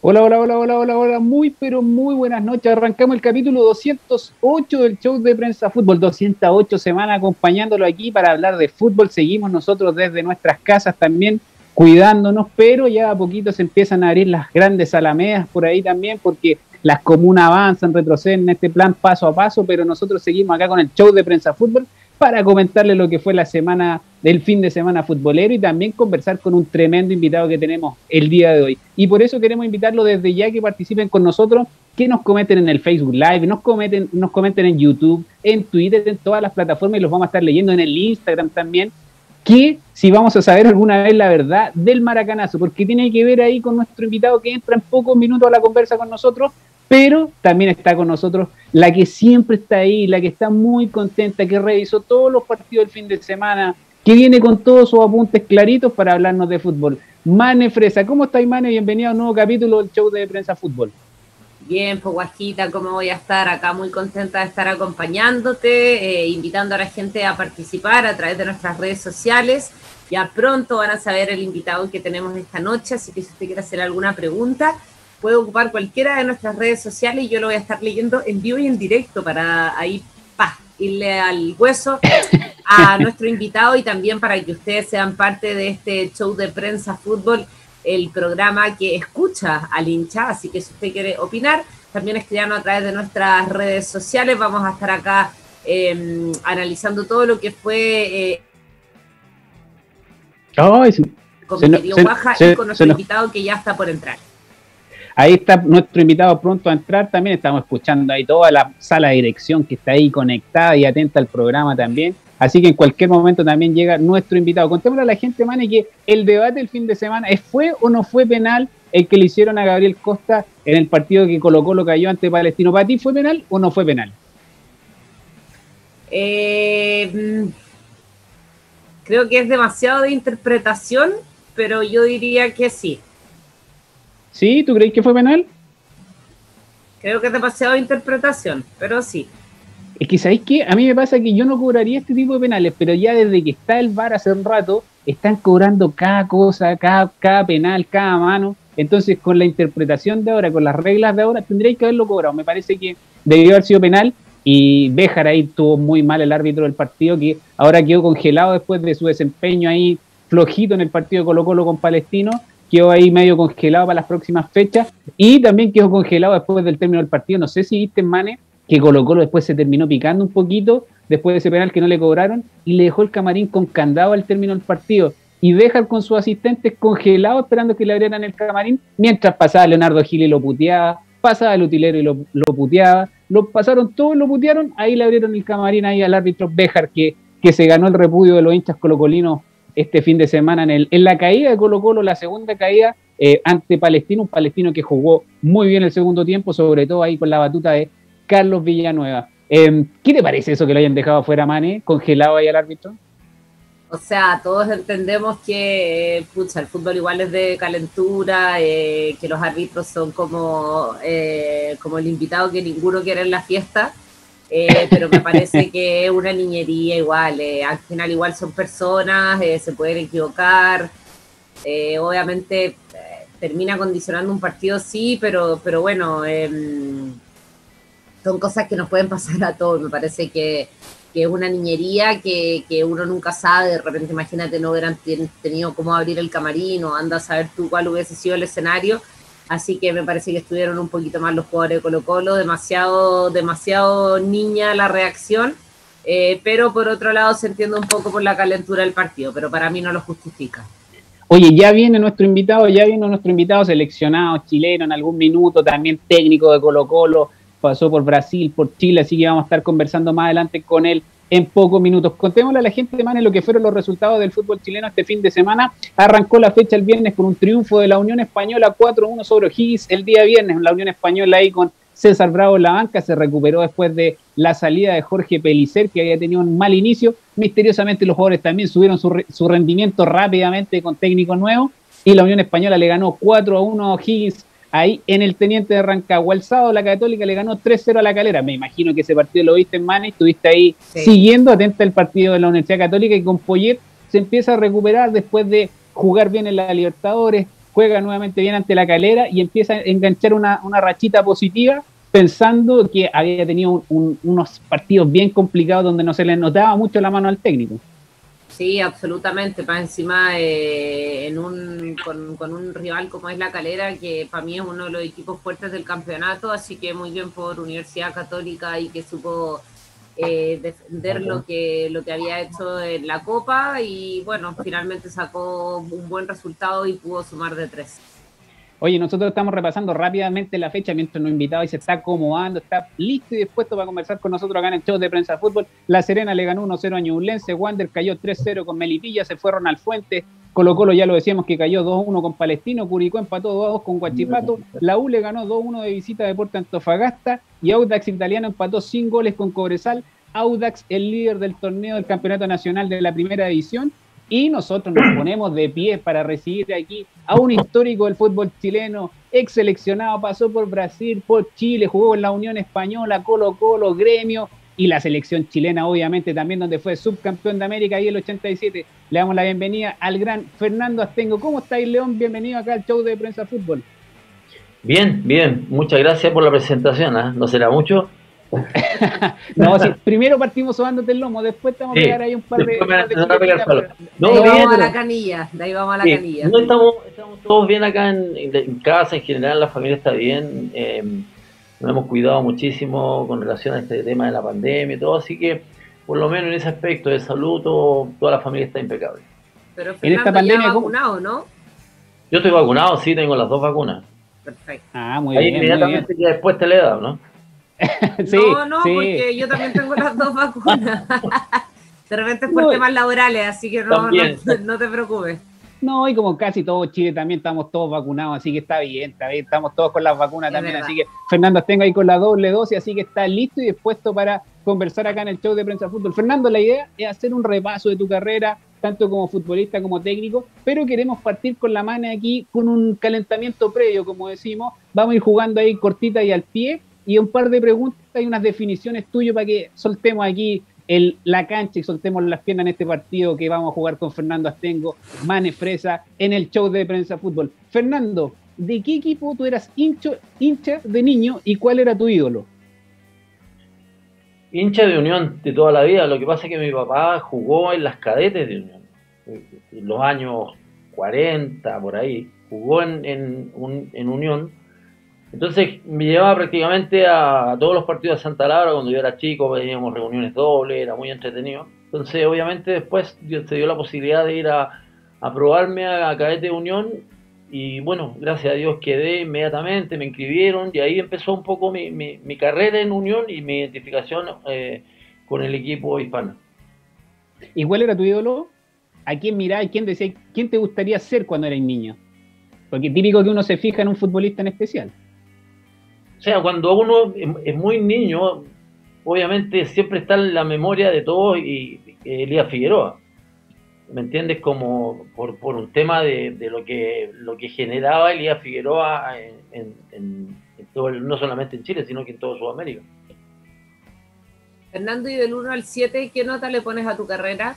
Hola, hola, hola, hola, hola, hola, muy, pero muy buenas noches. Arrancamos el capítulo 208 del show de Prensa Fútbol, 208 semanas acompañándolo aquí para hablar de fútbol. Seguimos nosotros desde nuestras casas también cuidándonos, pero ya a poquito se empiezan a abrir las grandes alamedas por ahí también, porque las comunas avanzan, retroceden en este plan paso a paso, pero nosotros seguimos acá con el show de Prensa Fútbol para comentarle lo que fue la semana del fin de semana futbolero y también conversar con un tremendo invitado que tenemos el día de hoy. Y por eso queremos invitarlo desde ya que participen con nosotros, que nos comenten en el Facebook Live, nos comenten en YouTube, en Twitter, en todas las plataformas y los vamos a estar leyendo en el Instagram también, que si vamos a saber alguna vez la verdad del maracanazo, porque tiene que ver ahí con nuestro invitado que entra en pocos minutos a la conversa con nosotros, pero también está con nosotros la que siempre está ahí, la que está muy contenta, que revisó todos los partidos del fin de semana, que viene con todos sus apuntes claritos para hablarnos de fútbol. Mane Fresa, ¿cómo estáis, Mane? Bienvenido a un nuevo capítulo del show de Prensa Fútbol. Bien, pues Guajita, ¿cómo voy a estar acá? Muy contenta de estar acompañándote, invitando a la gente a participar a través de nuestras redes sociales. Ya pronto van a saber el invitado que tenemos esta noche, así que si usted quiere hacer alguna pregunta, puede ocupar cualquiera de nuestras redes sociales y yo lo voy a estar leyendo en vivo y en directo para ahí irle al hueso a nuestro invitado y también para que ustedes sean parte de este show de Prensa Fútbol, el programa que escucha al hincha. Así que si usted quiere opinar, también escríbanos a través de nuestras redes sociales. Vamos a estar acá analizando todo lo que fue con mi querido Guaja y con nuestro invitado que ya está por entrar. Ahí está nuestro invitado pronto a entrar también. Estamos escuchando ahí toda la sala de dirección que está ahí conectada y atenta al programa también. Así que en cualquier momento también llega nuestro invitado. Contémosle a la gente, Mane, que el debate del fin de semana ¿fue o no fue penal el que le hicieron a Gabriel Costa en el partido que Colo-Colo cayó ante Palestino? ¿Para ti fue penal o no fue penal? Creo que es demasiado de interpretación, pero yo diría que sí. ¿Sí? ¿Tú crees que fue penal? Creo que es demasiado de interpretación, pero sí. Es que, ¿sabéis qué? A mí me pasa que yo no cobraría este tipo de penales, pero ya desde que está el VAR hace un rato, están cobrando cada cosa, cada penal, cada mano. Entonces, con la interpretación de ahora, con las reglas de ahora, tendréis que haberlo cobrado. Me parece que debió haber sido penal y Béjar ahí tuvo muy mal el árbitro del partido, que ahora quedó congelado después de su desempeño ahí flojito en el partido de Colo-Colo con Palestino. Quedó ahí medio congelado para las próximas fechas y también quedó congelado después del término del partido. No sé si viste, Mane, que Colo-Colo después se terminó picando un poquito después de ese penal que no le cobraron y le dejó el camarín con candado al término del partido y deja con sus asistentes congelados esperando que le abrieran el camarín mientras pasaba Leonardo Gil y lo puteaba, pasaba el utilero y lo puteaba, lo pasaron todos, lo putearon, ahí le abrieron el camarín ahí al árbitro Béjar que se ganó el repudio de los hinchas colocolinos este fin de semana en la caída de Colo-Colo, la segunda caída ante Palestino, un Palestino que jugó muy bien el segundo tiempo, sobre todo ahí con la batuta de Carlos Villanueva. ¿Qué te parece eso que lo hayan dejado fuera, Mane, congelado ahí al árbitro? O sea, todos entendemos que el fútbol igual es de calentura, que los árbitros son como el invitado que ninguno quiere en la fiesta, pero me parece que es una niñería igual, al final igual son personas, se pueden equivocar, obviamente termina condicionando un partido, sí, pero bueno, son cosas que nos pueden pasar a todos. Me parece que es una niñería que uno nunca sabe. De repente, imagínate, no hubieran tenido cómo abrir el camarín o anda a saber tú cuál hubiese sido el escenario. Así que me parece que estuvieron un poquito más los jugadores de Colo-Colo, demasiado niña la reacción, pero por otro lado se entiende un poco por la calentura del partido, pero para mí no lo justifica. Oye, ya viene nuestro invitado seleccionado chileno en algún minuto, también técnico de Colo-Colo, pasó por Brasil, por Chile, así que vamos a estar conversando más adelante con él en pocos minutos. Contémosle a la gente, Mane, lo que fueron los resultados del fútbol chileno este fin de semana. Arrancó la fecha el viernes con un triunfo de la Unión Española 4-1 sobre O'Higgins. El día viernes la Unión Española ahí con César Bravo en la banca se recuperó después de la salida de Jorge Pellicer, que había tenido un mal inicio. Misteriosamente los jugadores también subieron su rendimiento rápidamente con técnico nuevo y la Unión Española le ganó 4-1 a O'Higgins ahí en el Teniente de Rancagua. El sábado la Católica le ganó 3-0 a la Calera. Me imagino que ese partido lo viste en Mane, estuviste ahí siguiendo atenta el partido de la Universidad Católica y con Poyet se empieza a recuperar después de jugar bien en la Libertadores. juega nuevamente bien ante la Calera y empieza a enganchar una rachita positiva, pensando que había tenido unos partidos bien complicados donde no se le notaba mucho la mano al técnico. Sí, absolutamente, para encima con un rival como es la Calera, que para mí es uno de los equipos fuertes del campeonato, así que muy bien por Universidad Católica y que supo defender lo que había hecho en la Copa y bueno, finalmente sacó un buen resultado y pudo sumar de 3. Oye, nosotros estamos repasando rápidamente la fecha mientras nos invitado y se está acomodando, está listo y dispuesto para conversar con nosotros acá en el show de Prensa Fútbol. La Serena le ganó 1-0 a Ñublense, Wander cayó 3-0 con Melipilla, se fue Ronald Fuentes, Colo Colo ya lo decíamos que cayó 2-1 con Palestino, Curicó empató 2-2 con Huachipato, la U le ganó 2-1 de visita a Deportes Antofagasta y Audax Italiano empató sin goles con Cobresal. Audax, el líder del torneo del Campeonato Nacional de la Primera División. Y nosotros nos ponemos de pie para recibir aquí a un histórico del fútbol chileno, ex seleccionado, pasó por Brasil, por Chile, jugó en la Unión Española, Colo Colo, Gremio y la selección chilena, obviamente, también donde fue subcampeón de América ahí el 87. Le damos la bienvenida al gran Fernando Astengo. ¿Cómo estáis, León? Bienvenido acá al show de Prensa Fútbol. Bien, bien. Muchas gracias por la presentación. ¿No será mucho? No, sí, primero partimos sobándote el lomo, después te vamos a pegar ahí un par de... De ahí vamos a la canilla, No, estamos todos bien acá en casa, en general la familia está bien, nos hemos cuidado muchísimo con relación a este tema de la pandemia y todo, así que por lo menos en ese aspecto de salud toda la familia está impecable. Pero Fernando, en esta pandemia, ya vacunado, ¿no? Yo estoy vacunado, sí, tengo las 2 vacunas. Perfecto. Ah, muy ahí bien. Inmediatamente que después te le he dado, ¿no? Sí, no, sí. Porque yo también tengo las 2 vacunas. De repente es por temas laborales, así que no te preocupes. No, y como casi todo Chile también estamos todos vacunados, así que está bien, estamos todos con las vacunas también, verdad. Así que Fernando Astengo ahí con la doble dosis, así que está listo y dispuesto para conversar acá en el show de Prensa Fútbol. Fernando, la idea es hacer un repaso de tu carrera, tanto como futbolista como técnico, pero queremos partir con la mano aquí, con un calentamiento previo, como decimos, vamos a ir jugando ahí cortita y al pie, y un par de preguntas y unas definiciones tuyas para que soltemos aquí la cancha y soltemos las piernas en este partido que vamos a jugar con Fernando Astengo, Mane Fresa, en el show de Prensa Fútbol. Fernando, ¿de qué equipo tú eras hincha de niño y cuál era tu ídolo? Hincha de Unión de toda la vida, lo que pasa es que mi papá jugó en las cadetes de Unión, en los años 40, por ahí, jugó en Unión. Entonces me llevaba prácticamente a todos los partidos de Santa Laura cuando yo era chico, teníamos reuniones dobles, era muy entretenido. Entonces obviamente después se dio la posibilidad de ir a probarme a Cadete de Unión y bueno, gracias a Dios quedé inmediatamente, me inscribieron y ahí empezó un poco mi carrera en Unión y mi identificación con el equipo hispano. ¿Y cuál era tu ídolo? ¿A quién mirabas y quién decía, quién te gustaría ser cuando eras niño? Porque típico que uno se fija en un futbolista en especial. O sea, cuando uno es muy niño, obviamente siempre está en la memoria de todos y Elías Figueroa. ¿Me entiendes? Como por un tema de lo que generaba Elías Figueroa en todo, no solamente en Chile, sino que en todo Sudamérica. Fernando, y del 1 al 7, ¿qué nota le pones a tu carrera?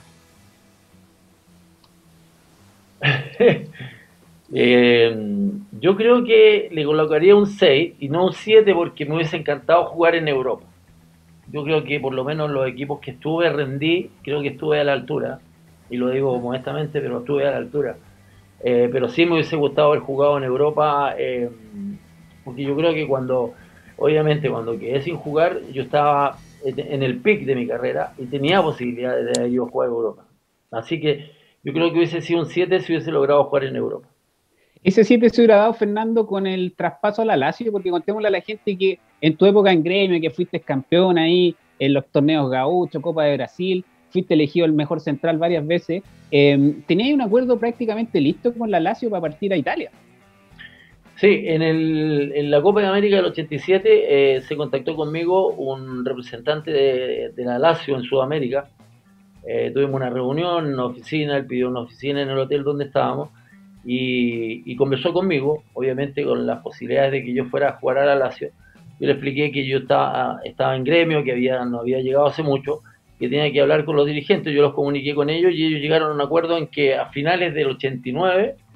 Yo creo que le colocaría un 6 y no un 7 porque me hubiese encantado jugar en Europa. Yo creo que por lo menos los equipos que estuve rendí, creo que estuve a la altura, y lo digo modestamente, pero estuve a la altura. Pero sí me hubiese gustado haber jugado en Europa, porque yo creo que obviamente cuando quedé sin jugar, yo estaba en el pic de mi carrera y tenía posibilidades de haber ido a jugar en Europa. Así que yo creo que hubiese sido un 7 si hubiese logrado jugar en Europa. Ese 7 se hubiera dado, Fernando, con el traspaso a la Lazio, porque contémosle a la gente que en tu época en Gremio, que fuiste campeón ahí en los torneos Gaucho, Copa de Brasil, fuiste elegido el mejor central varias veces, tenías un acuerdo prácticamente listo con la Lazio para partir a Italia. Sí, en la Copa de América del 87 se contactó conmigo un representante de la Lazio en Sudamérica. Tuvimos una reunión en una oficina, él pidió una oficina en el hotel donde estábamos y conversó conmigo, obviamente con las posibilidades de que yo fuera a jugar a la Lazio. Yo le expliqué que yo estaba en Gremio, que no había llegado hace mucho, que tenía que hablar con los dirigentes. Yo los comuniqué con ellos y ellos llegaron a un acuerdo en que a finales del 89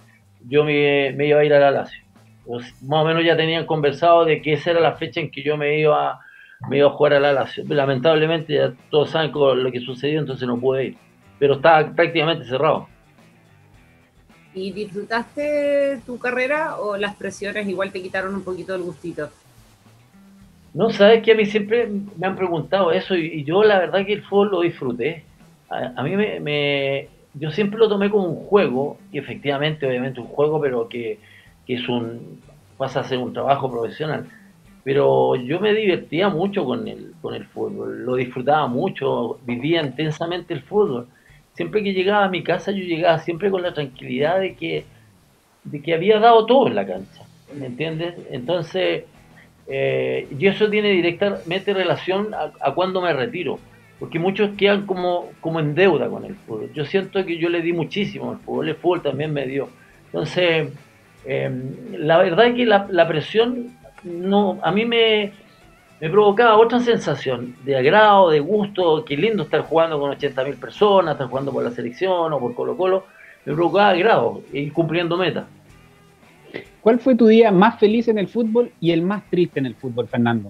yo me iba a ir a la Lazio. Pues, más o menos ya tenían conversado de que esa era la fecha en que yo me iba a jugar a la Lazio. Lamentablemente ya todos saben lo que sucedió, entonces no pude ir. Pero estaba prácticamente cerrado. ¿Y disfrutaste tu carrera o las presiones igual te quitaron un poquito el gustito? No, sabes que a mí siempre me han preguntado eso y yo la verdad que el fútbol lo disfruté. A mí yo siempre lo tomé como un juego, y efectivamente, obviamente un juego, pero que pasa a ser un trabajo profesional. Pero yo me divertía mucho con el fútbol, lo disfrutaba mucho, vivía intensamente el fútbol. Siempre que llegaba a mi casa, yo llegaba siempre con la tranquilidad de que había dado todo en la cancha, ¿me entiendes? Entonces, y eso tiene directamente relación a cuando me retiro, porque muchos quedan como en deuda con el fútbol. Yo siento que yo le di muchísimo al fútbol, el fútbol también me dio. Entonces, eh, la verdad es que la presión no, a mí me provocaba otra sensación de agrado, de gusto, qué lindo estar jugando con 80.000 personas, estar jugando por la selección o por Colo Colo, me provocaba agrado, ir cumpliendo metas. ¿Cuál fue tu día más feliz en el fútbol y el más triste en el fútbol, Fernando?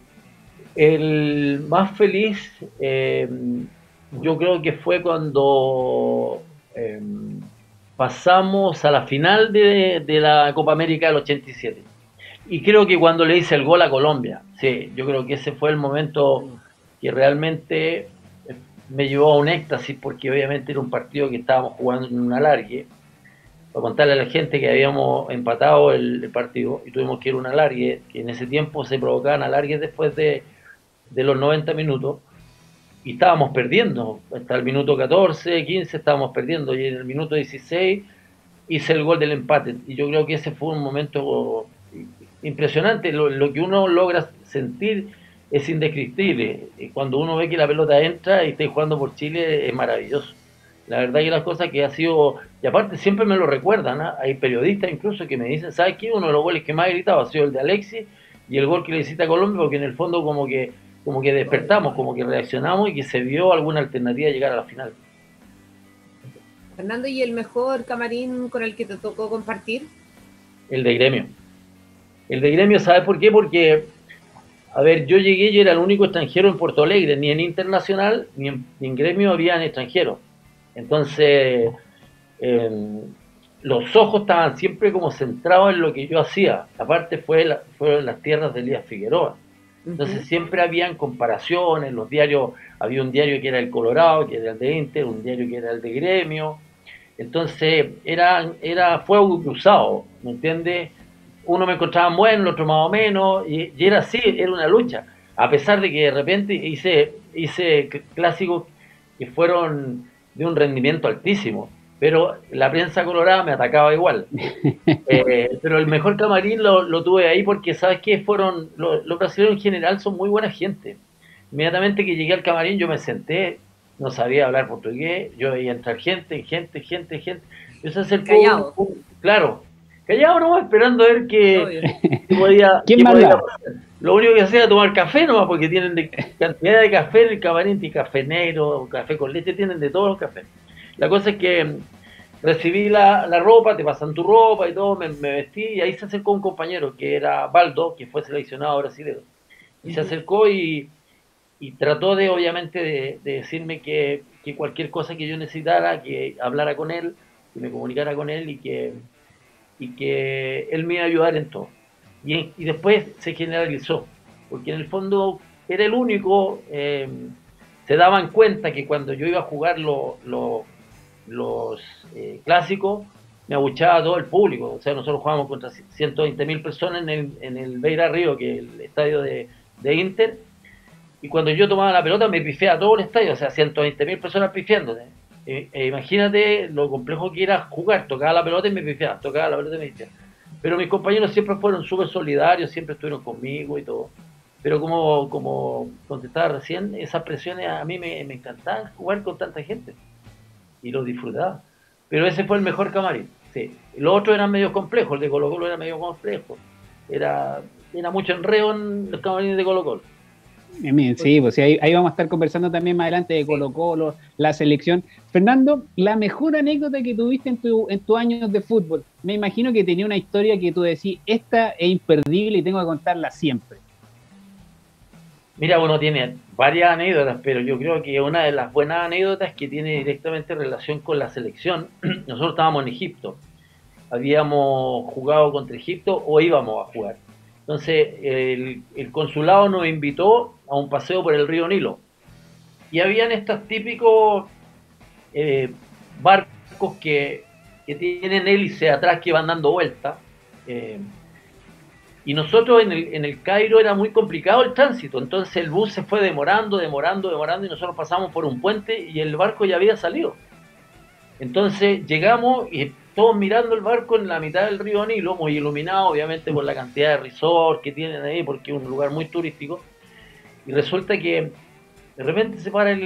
El más feliz, yo creo que fue cuando pasamos a la final de la Copa América del 87. Y creo que cuando le hice el gol a Colombia, sí, yo creo que ese fue el momento que realmente me llevó a un éxtasis, porque obviamente era un partido que estábamos jugando en un alargue. Para contarle a la gente que habíamos empatado el partido y tuvimos que ir a un alargue, que en ese tiempo se provocaban alargues después de los 90 minutos, y estábamos perdiendo, hasta el minuto 14, 15 estábamos perdiendo, y en el minuto 16 hice el gol del empate, y yo creo que ese fue un momento impresionante. Lo que uno logra sentir es indescriptible. Cuando uno ve que la pelota entra y está jugando por Chile, es maravilloso. La verdad que las cosas que ha sido, y aparte siempre me lo recuerdan, ¿eh? Hay periodistas incluso que me dicen, ¿sabes qué? Uno de los goles que más he gritado ha sido el de Alexis y el gol que le hiciste a Colombia, porque en el fondo como que despertamos, como que reaccionamos y que se vio alguna alternativa de llegar a la final. Fernando, ¿y el mejor camarín con el que te tocó compartir? El de Gremio. El de Gremio, ¿sabes por qué? Porque, a ver, yo llegué y era el único extranjero en Porto Alegre, ni en Internacional ni en Gremio habían extranjeros. Entonces, los ojos estaban siempre como centrados en lo que yo hacía. Aparte fueron las tierras de Elías Figueroa. Entonces siempre habían comparaciones, los diarios, había un diario que era el Colorado, que era el de Inter, un diario que era el de Gremio. Entonces era fuego cruzado, ¿me entiendes? Uno me encontraba bueno, el otro más o menos, y era así, era una lucha. A pesar de que de repente hice clásicos que fueron de un rendimiento altísimo, pero la prensa colorada me atacaba igual. Pero el mejor camarín lo tuve ahí porque, ¿sabes qué? Los brasileños en general son muy buena gente. Inmediatamente que llegué al camarín yo me senté, no sabía hablar portugués, yo veía entrar gente. Yo se acercó, callado. Claro, callado nomás, esperando a ver qué podía, ¿Quién más pasar. Lo único que hacía era tomar café nomás, porque tienen cantidad de café en el camarín, y café negro, café con leche, tienen de todos los cafés. La cosa es que recibí la ropa, te pasan tu ropa y todo, me vestí, y ahí se acercó un compañero que era Baldo, que fue seleccionado brasileño. Y se acercó y trató obviamente, de decirme que cualquier cosa que yo necesitara, que hablara con él, que me comunicara con él y que él me iba a ayudar en todo. Y después se generalizó, porque en el fondo era el único, se daban cuenta que cuando yo iba a jugar los clásicos, me abuchaba todo el público. O sea, nosotros jugábamos contra 120.000 personas en el Beira Río, que es el estadio de Inter, y cuando yo tomaba la pelota me pifé a todo el estadio, o sea, 120.000 personas pifiándose. Imagínate lo complejo que era jugar, tocaba la pelota y me pifiaba, tocaba la pelota y me pifiaba. Pero mis compañeros siempre fueron súper solidarios, siempre estuvieron conmigo y todo. Pero como contestaba recién, esas presiones a mí me encantaban, jugar con tanta gente. Y lo disfrutaba. Pero ese fue el mejor camarín, sí. Los otros eran medio complejos, el de Colo Colo era medio complejo. Era mucho enredo en los camarines de Colo Colo. Sí, pues sí, ahí vamos a estar conversando también más adelante de Colo Colo, la selección. Fernando, la mejor anécdota que tuviste en tus años de fútbol, me imagino que tenía una historia que tú decís, esta es imperdible y tengo que contarla siempre. Mira, uno tiene varias anécdotas, pero yo creo que una de las buenas anécdotas que tiene directamente relación con la selección, nosotros estábamos en Egipto, habíamos jugado contra Egipto o íbamos a jugar. Entonces el consulado nos invitó a un paseo por el río Nilo y habían estos típicos barcos que tienen hélice atrás que van dando vueltas. Y nosotros en el Cairo era muy complicado el tránsito, entonces el bus se fue demorando y nosotros pasamos por un puente y el barco ya había salido. Entonces llegamos y todos mirando el barco en la mitad del río Nilo, muy iluminado obviamente por la cantidad de resorts que tienen ahí, porque es un lugar muy turístico, y resulta que de repente se para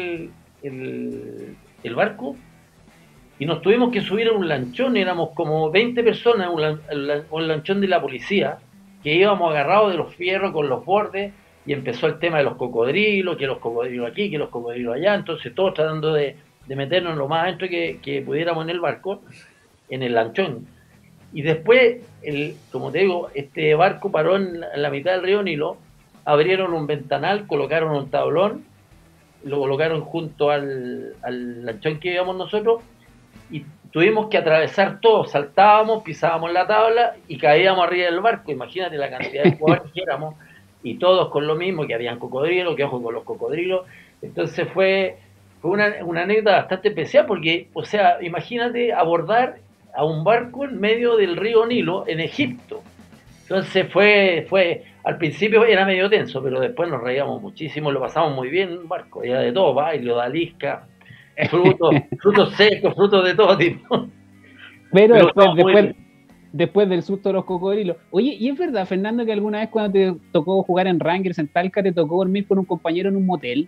el barco y nos tuvimos que subir a un lanchón, éramos como 20 personas, un lanchón de la policía, que íbamos agarrados de los fierros con los bordes, y empezó el tema de los cocodrilos, que los cocodrilos aquí, que los cocodrilos allá, entonces todos tratando de meternos lo más adentro que pudiéramos en el barco, en el lanchón. Y después, como te digo, este barco paró en la mitad del río Nilo, abrieron un ventanal, colocaron un tablón, lo colocaron junto al lanchón que íbamos nosotros, y tuvimos que atravesar todo, saltábamos, pisábamos la tabla y caíamos arriba del barco. Imagínate la cantidad de jugadores que éramos, y todos con lo mismo, que habían cocodrilos, que ojo con los cocodrilos. Entonces fue una anécdota bastante especial porque, o sea, imagínate abordar a un barco en medio del río Nilo en Egipto. Entonces al principio era medio tenso, pero después nos reíamos muchísimo, lo pasamos muy bien en un barco, había de todo, baile, odalisca, frutos secos, frutos de todo tipo. Pero después del susto de los cocodrilos. Oye, ¿y es verdad, Fernando, que alguna vez cuando te tocó jugar en Rangers en Talca, te tocó dormir con un compañero en un motel?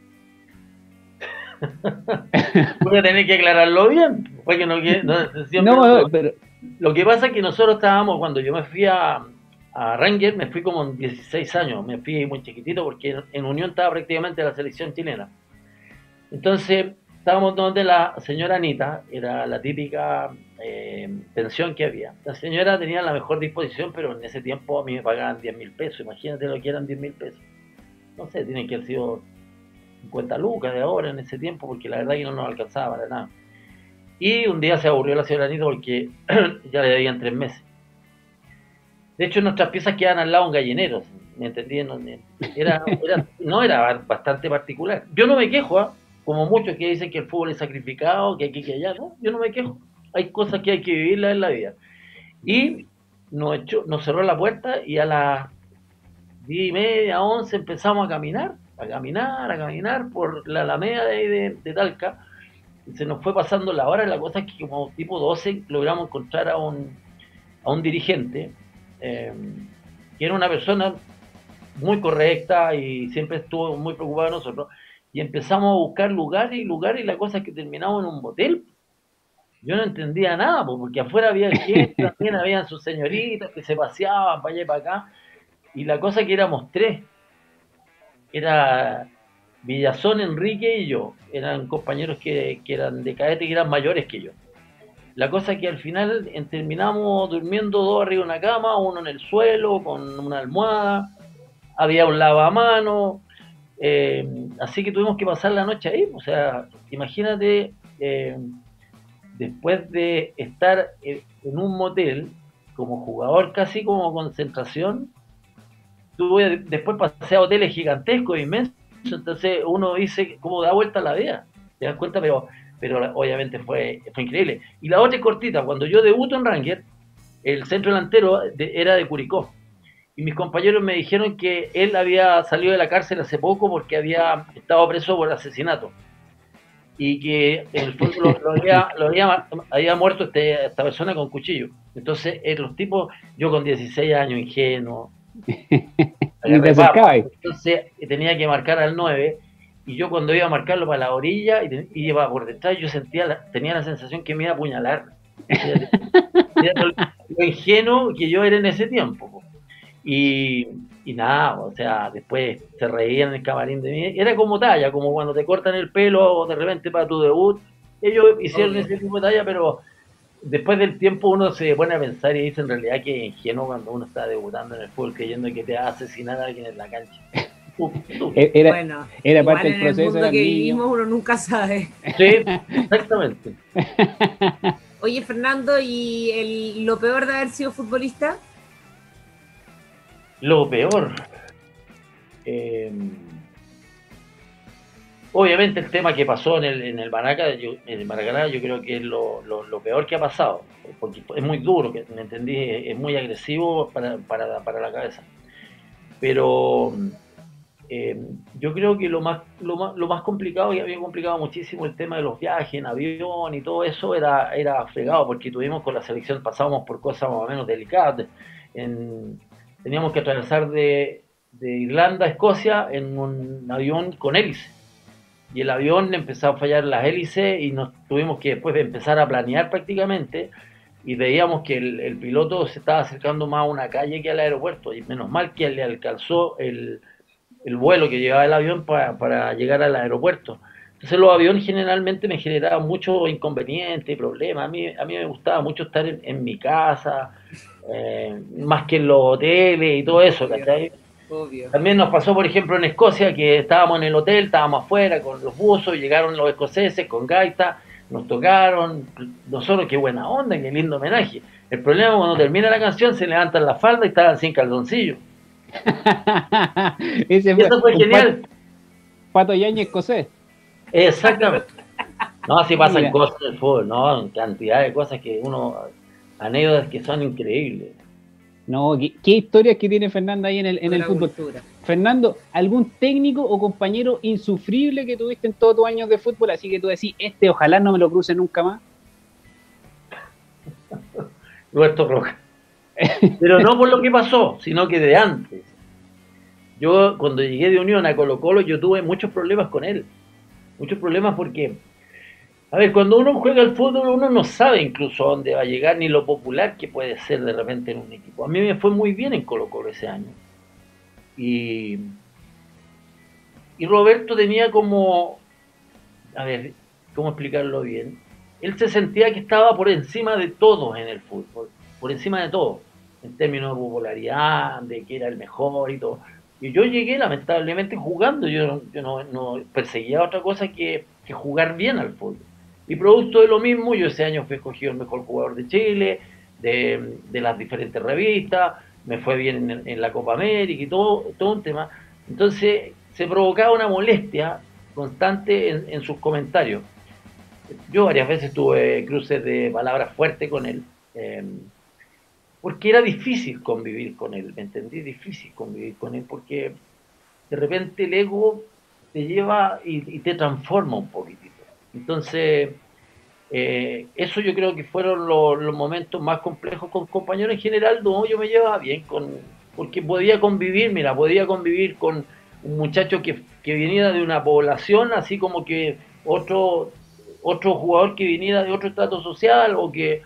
Voy a tener que aclararlo bien, porque pero lo que pasa es que nosotros estábamos, cuando yo me fui a Rangers, me fui como en 16 años, me fui muy chiquitito porque en Unión estaba prácticamente la selección chilena. Entonces estábamos donde la señora Anita, era la típica pensión que había. La señora tenía la mejor disposición, pero en ese tiempo a mí me pagaban 10.000 pesos, imagínate lo que eran 10.000 pesos. No sé, tienen que haber sido 50 lucas de ahora en ese tiempo, porque la verdad que no nos alcanzaba para nada. Y un día se aburrió la señora Anita porque ya le debían 3 meses. De hecho, nuestras piezas quedan al lado de un gallinero, ¿me entendí? Era bastante particular. Yo no me quejo, ¿eh? Como muchos que dicen que el fútbol es sacrificado, que aquí que allá, ¿no? Yo no me quejo. Hay cosas que hay que vivirlas en la vida. Y nos cerró la puerta y a las 10:30, 11 empezamos a caminar por la Alameda de Talca. Y se nos fue pasando la hora. La cosa es que como tipo 12 logramos encontrar a un dirigente, que era una persona muy correcta y siempre estuvo muy preocupado de nosotros, y empezamos a buscar lugares y la cosa es que terminamos en un motel. Yo no entendía nada, porque afuera había gente, también habían sus señoritas que se paseaban para allá y para acá, y la cosa es que éramos 3, era Villazón, Enrique y yo, eran compañeros que eran de cadete, que eran mayores que yo. La cosa es que al final terminamos durmiendo 2 arriba de una cama, uno en el suelo, con una almohada, había un lavamanos, así que tuvimos que pasar la noche ahí. O sea, imagínate, después de estar en un motel, como jugador casi como concentración, después pasé a hoteles gigantescos, inmensos, entonces uno dice cómo da vuelta la vida, te das cuenta, pero obviamente fue increíble. Y la otra es cortita, cuando yo debuto en Rangers, el centro delantero era de Curicó, y mis compañeros me dijeron que él había salido de la cárcel hace poco porque había estado preso por asesinato, y que en el fondo había muerto esta persona con cuchillo. Entonces los tipos, yo con 16 años, ingenuo, entonces tenía que marcar al 9, y yo cuando iba a marcarlo para la orilla y iba por detrás, yo tenía la sensación que me iba a apuñalar. Lo ingenuo que yo era en ese tiempo. Y nada, o sea, después se reían en el camarín de mí. Era como talla, como cuando te cortan el pelo de repente para tu debut. Ellos hicieron ese tipo de talla, pero después del tiempo uno se pone a pensar y dice en realidad que es ingenuo cuando uno está debutando en el fútbol creyendo que te va a asesinar a alguien en la cancha. Era, Bueno, era igual parte del en el proceso, mundo era que niño. vivimos uno nunca sabe. Sí, exactamente. Oye, Fernando, ¿y lo peor de haber sido futbolista? Lo peor. eh, Obviamente el tema que pasó en el en el Maracaná, yo creo que es lo peor que ha pasado, porque es muy duro, que me entendí, es muy agresivo para la cabeza. Pero eh, yo creo que lo más complicado, y había complicado muchísimo el tema de los viajes en avión y todo eso, era fregado, porque tuvimos con la selección, pasábamos por cosas más o menos delicadas. En, Teníamos que atravesar de Irlanda a Escocia en un avión con hélice y el avión empezó a fallar las hélices y nos tuvimos que después empezar a planear prácticamente y veíamos que el piloto se estaba acercando más a una calle que al aeropuerto y menos mal que le alcanzó el vuelo que llevaba el avión para llegar al aeropuerto. Entonces los aviones generalmente me generaban muchos inconvenientes y problemas. A mí me gustaba mucho estar en mi casa, más que en los hoteles y todo eso, Obvio, ¿cachai? obvio. También nos pasó, por ejemplo, en Escocia, que estábamos en el hotel, estábamos afuera con los buzos, llegaron los escoceses con gaita, nos tocaron, nosotros qué buena onda, qué lindo homenaje. El problema es cuando termina la canción se levantan la falda y estaban sin calzoncillo. Ese Y fue eso fue un genial. Pato Yañez escocés. Exactamente. No, así pasan Mira, cosas en el fútbol, ¿no? Cantidad de cosas que uno, anécdotas que son increíbles. no, qué historias que tiene Fernando ahí en el Pura fútbol. cultura. Fernando, ¿algún técnico o compañero insufrible que tuviste en todos tus años de fútbol? Así que tú decís, ojalá no me lo cruce nunca más. Roberto Rojas. Pero no por lo que pasó, sino que de antes. Yo, cuando llegué de Unión a Colo Colo, yo tuve muchos problemas con él. Muchos problemas porque, a ver, cuando uno juega al fútbol, uno no sabe incluso a dónde va a llegar, ni lo popular que puede ser de repente en un equipo. A mí me fue muy bien en Colo Colo ese año. Y, y Roberto tenía como, a ver, ¿cómo explicarlo bien? Él se sentía que estaba por encima de todos en el fútbol, por encima de todo, en términos de popularidad, de que era el mejor y todo. Y yo llegué lamentablemente jugando, yo no perseguía otra cosa que jugar bien al fútbol. Y producto de lo mismo, yo ese año fui escogido el mejor jugador de Chile, de las diferentes revistas, me fue bien en la Copa América y todo un tema. Entonces se provocaba una molestia constante en sus comentarios. Yo varias veces tuve cruces de palabras fuertes con él, eh, porque era difícil convivir con él, ¿me entendí? Difícil convivir con él, porque de repente el ego te lleva y te transforma un poquitito. Entonces, eso yo creo que fueron los momentos más complejos con compañeros en general. No, yo me llevaba bien porque podía convivir, mira, podía convivir con un muchacho que viniera de una población, así como que otro jugador que viniera de otro estrato social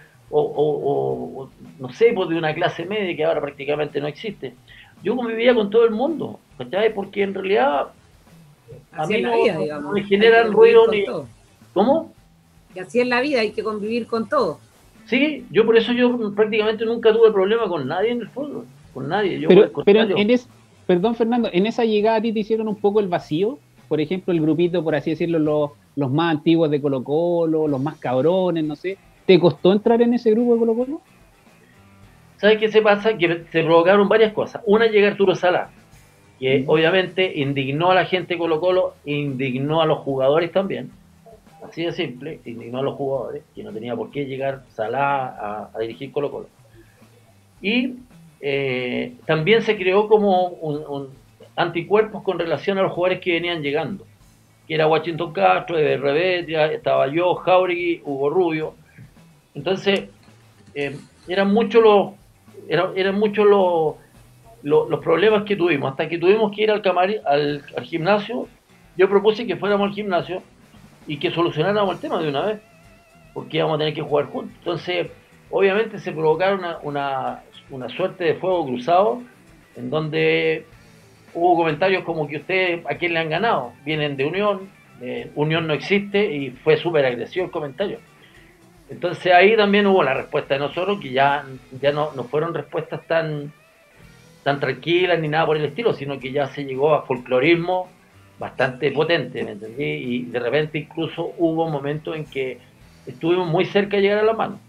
o, no sé, pues de una clase media que ahora prácticamente no existe. Yo convivía con todo el mundo, ¿cachai? Porque en realidad a Así mí es la vida, no digamos. me Hay que generan convivir ruido con ni... todo. ¿Cómo? Y así es la vida, hay que convivir con todo. Sí, yo por eso yo prácticamente nunca tuve problema con nadie en el fútbol, con nadie, yo por el Pero contrario. perdón, Fernando, en esa llegada a ti te hicieron un poco el vacío. Por ejemplo, el grupito, por así decirlo, los más antiguos de Colo Colo, los más cabrones, no sé. ¿Te costó entrar en ese grupo de Colo Colo? ¿Sabes qué se pasa? Que se provocaron varias cosas. Una, llega Arturo Sala, que obviamente indignó a la gente de Colo Colo, indignó a los jugadores también, así de simple, indignó a los jugadores, que no tenía por qué llegar Salah a dirigir Colo Colo. Y también se creó como un anticuerpos con relación a los jugadores que venían llegando, que era Washington Castro, Rebetia, estaba yo, Jauregui, Hugo Rubio. Entonces, eh, eran muchos eran muchos los problemas que tuvimos, hasta que tuvimos que ir al gimnasio. Yo propuse que fuéramos al gimnasio y que solucionáramos el tema de una vez, porque íbamos a tener que jugar juntos. Entonces, obviamente se provocaron una suerte de fuego cruzado, en donde hubo comentarios como que ustedes a quién le han ganado, vienen de Unión, Unión no existe, y fue súper agresivo el comentario. Entonces ahí también hubo la respuesta de nosotros, que ya no fueron respuestas tan tranquilas ni nada por el estilo, sino que ya se llegó a folclorismo bastante potente, ¿me entendí? Y de repente incluso hubo momentos en que estuvimos muy cerca de llegar a la mano,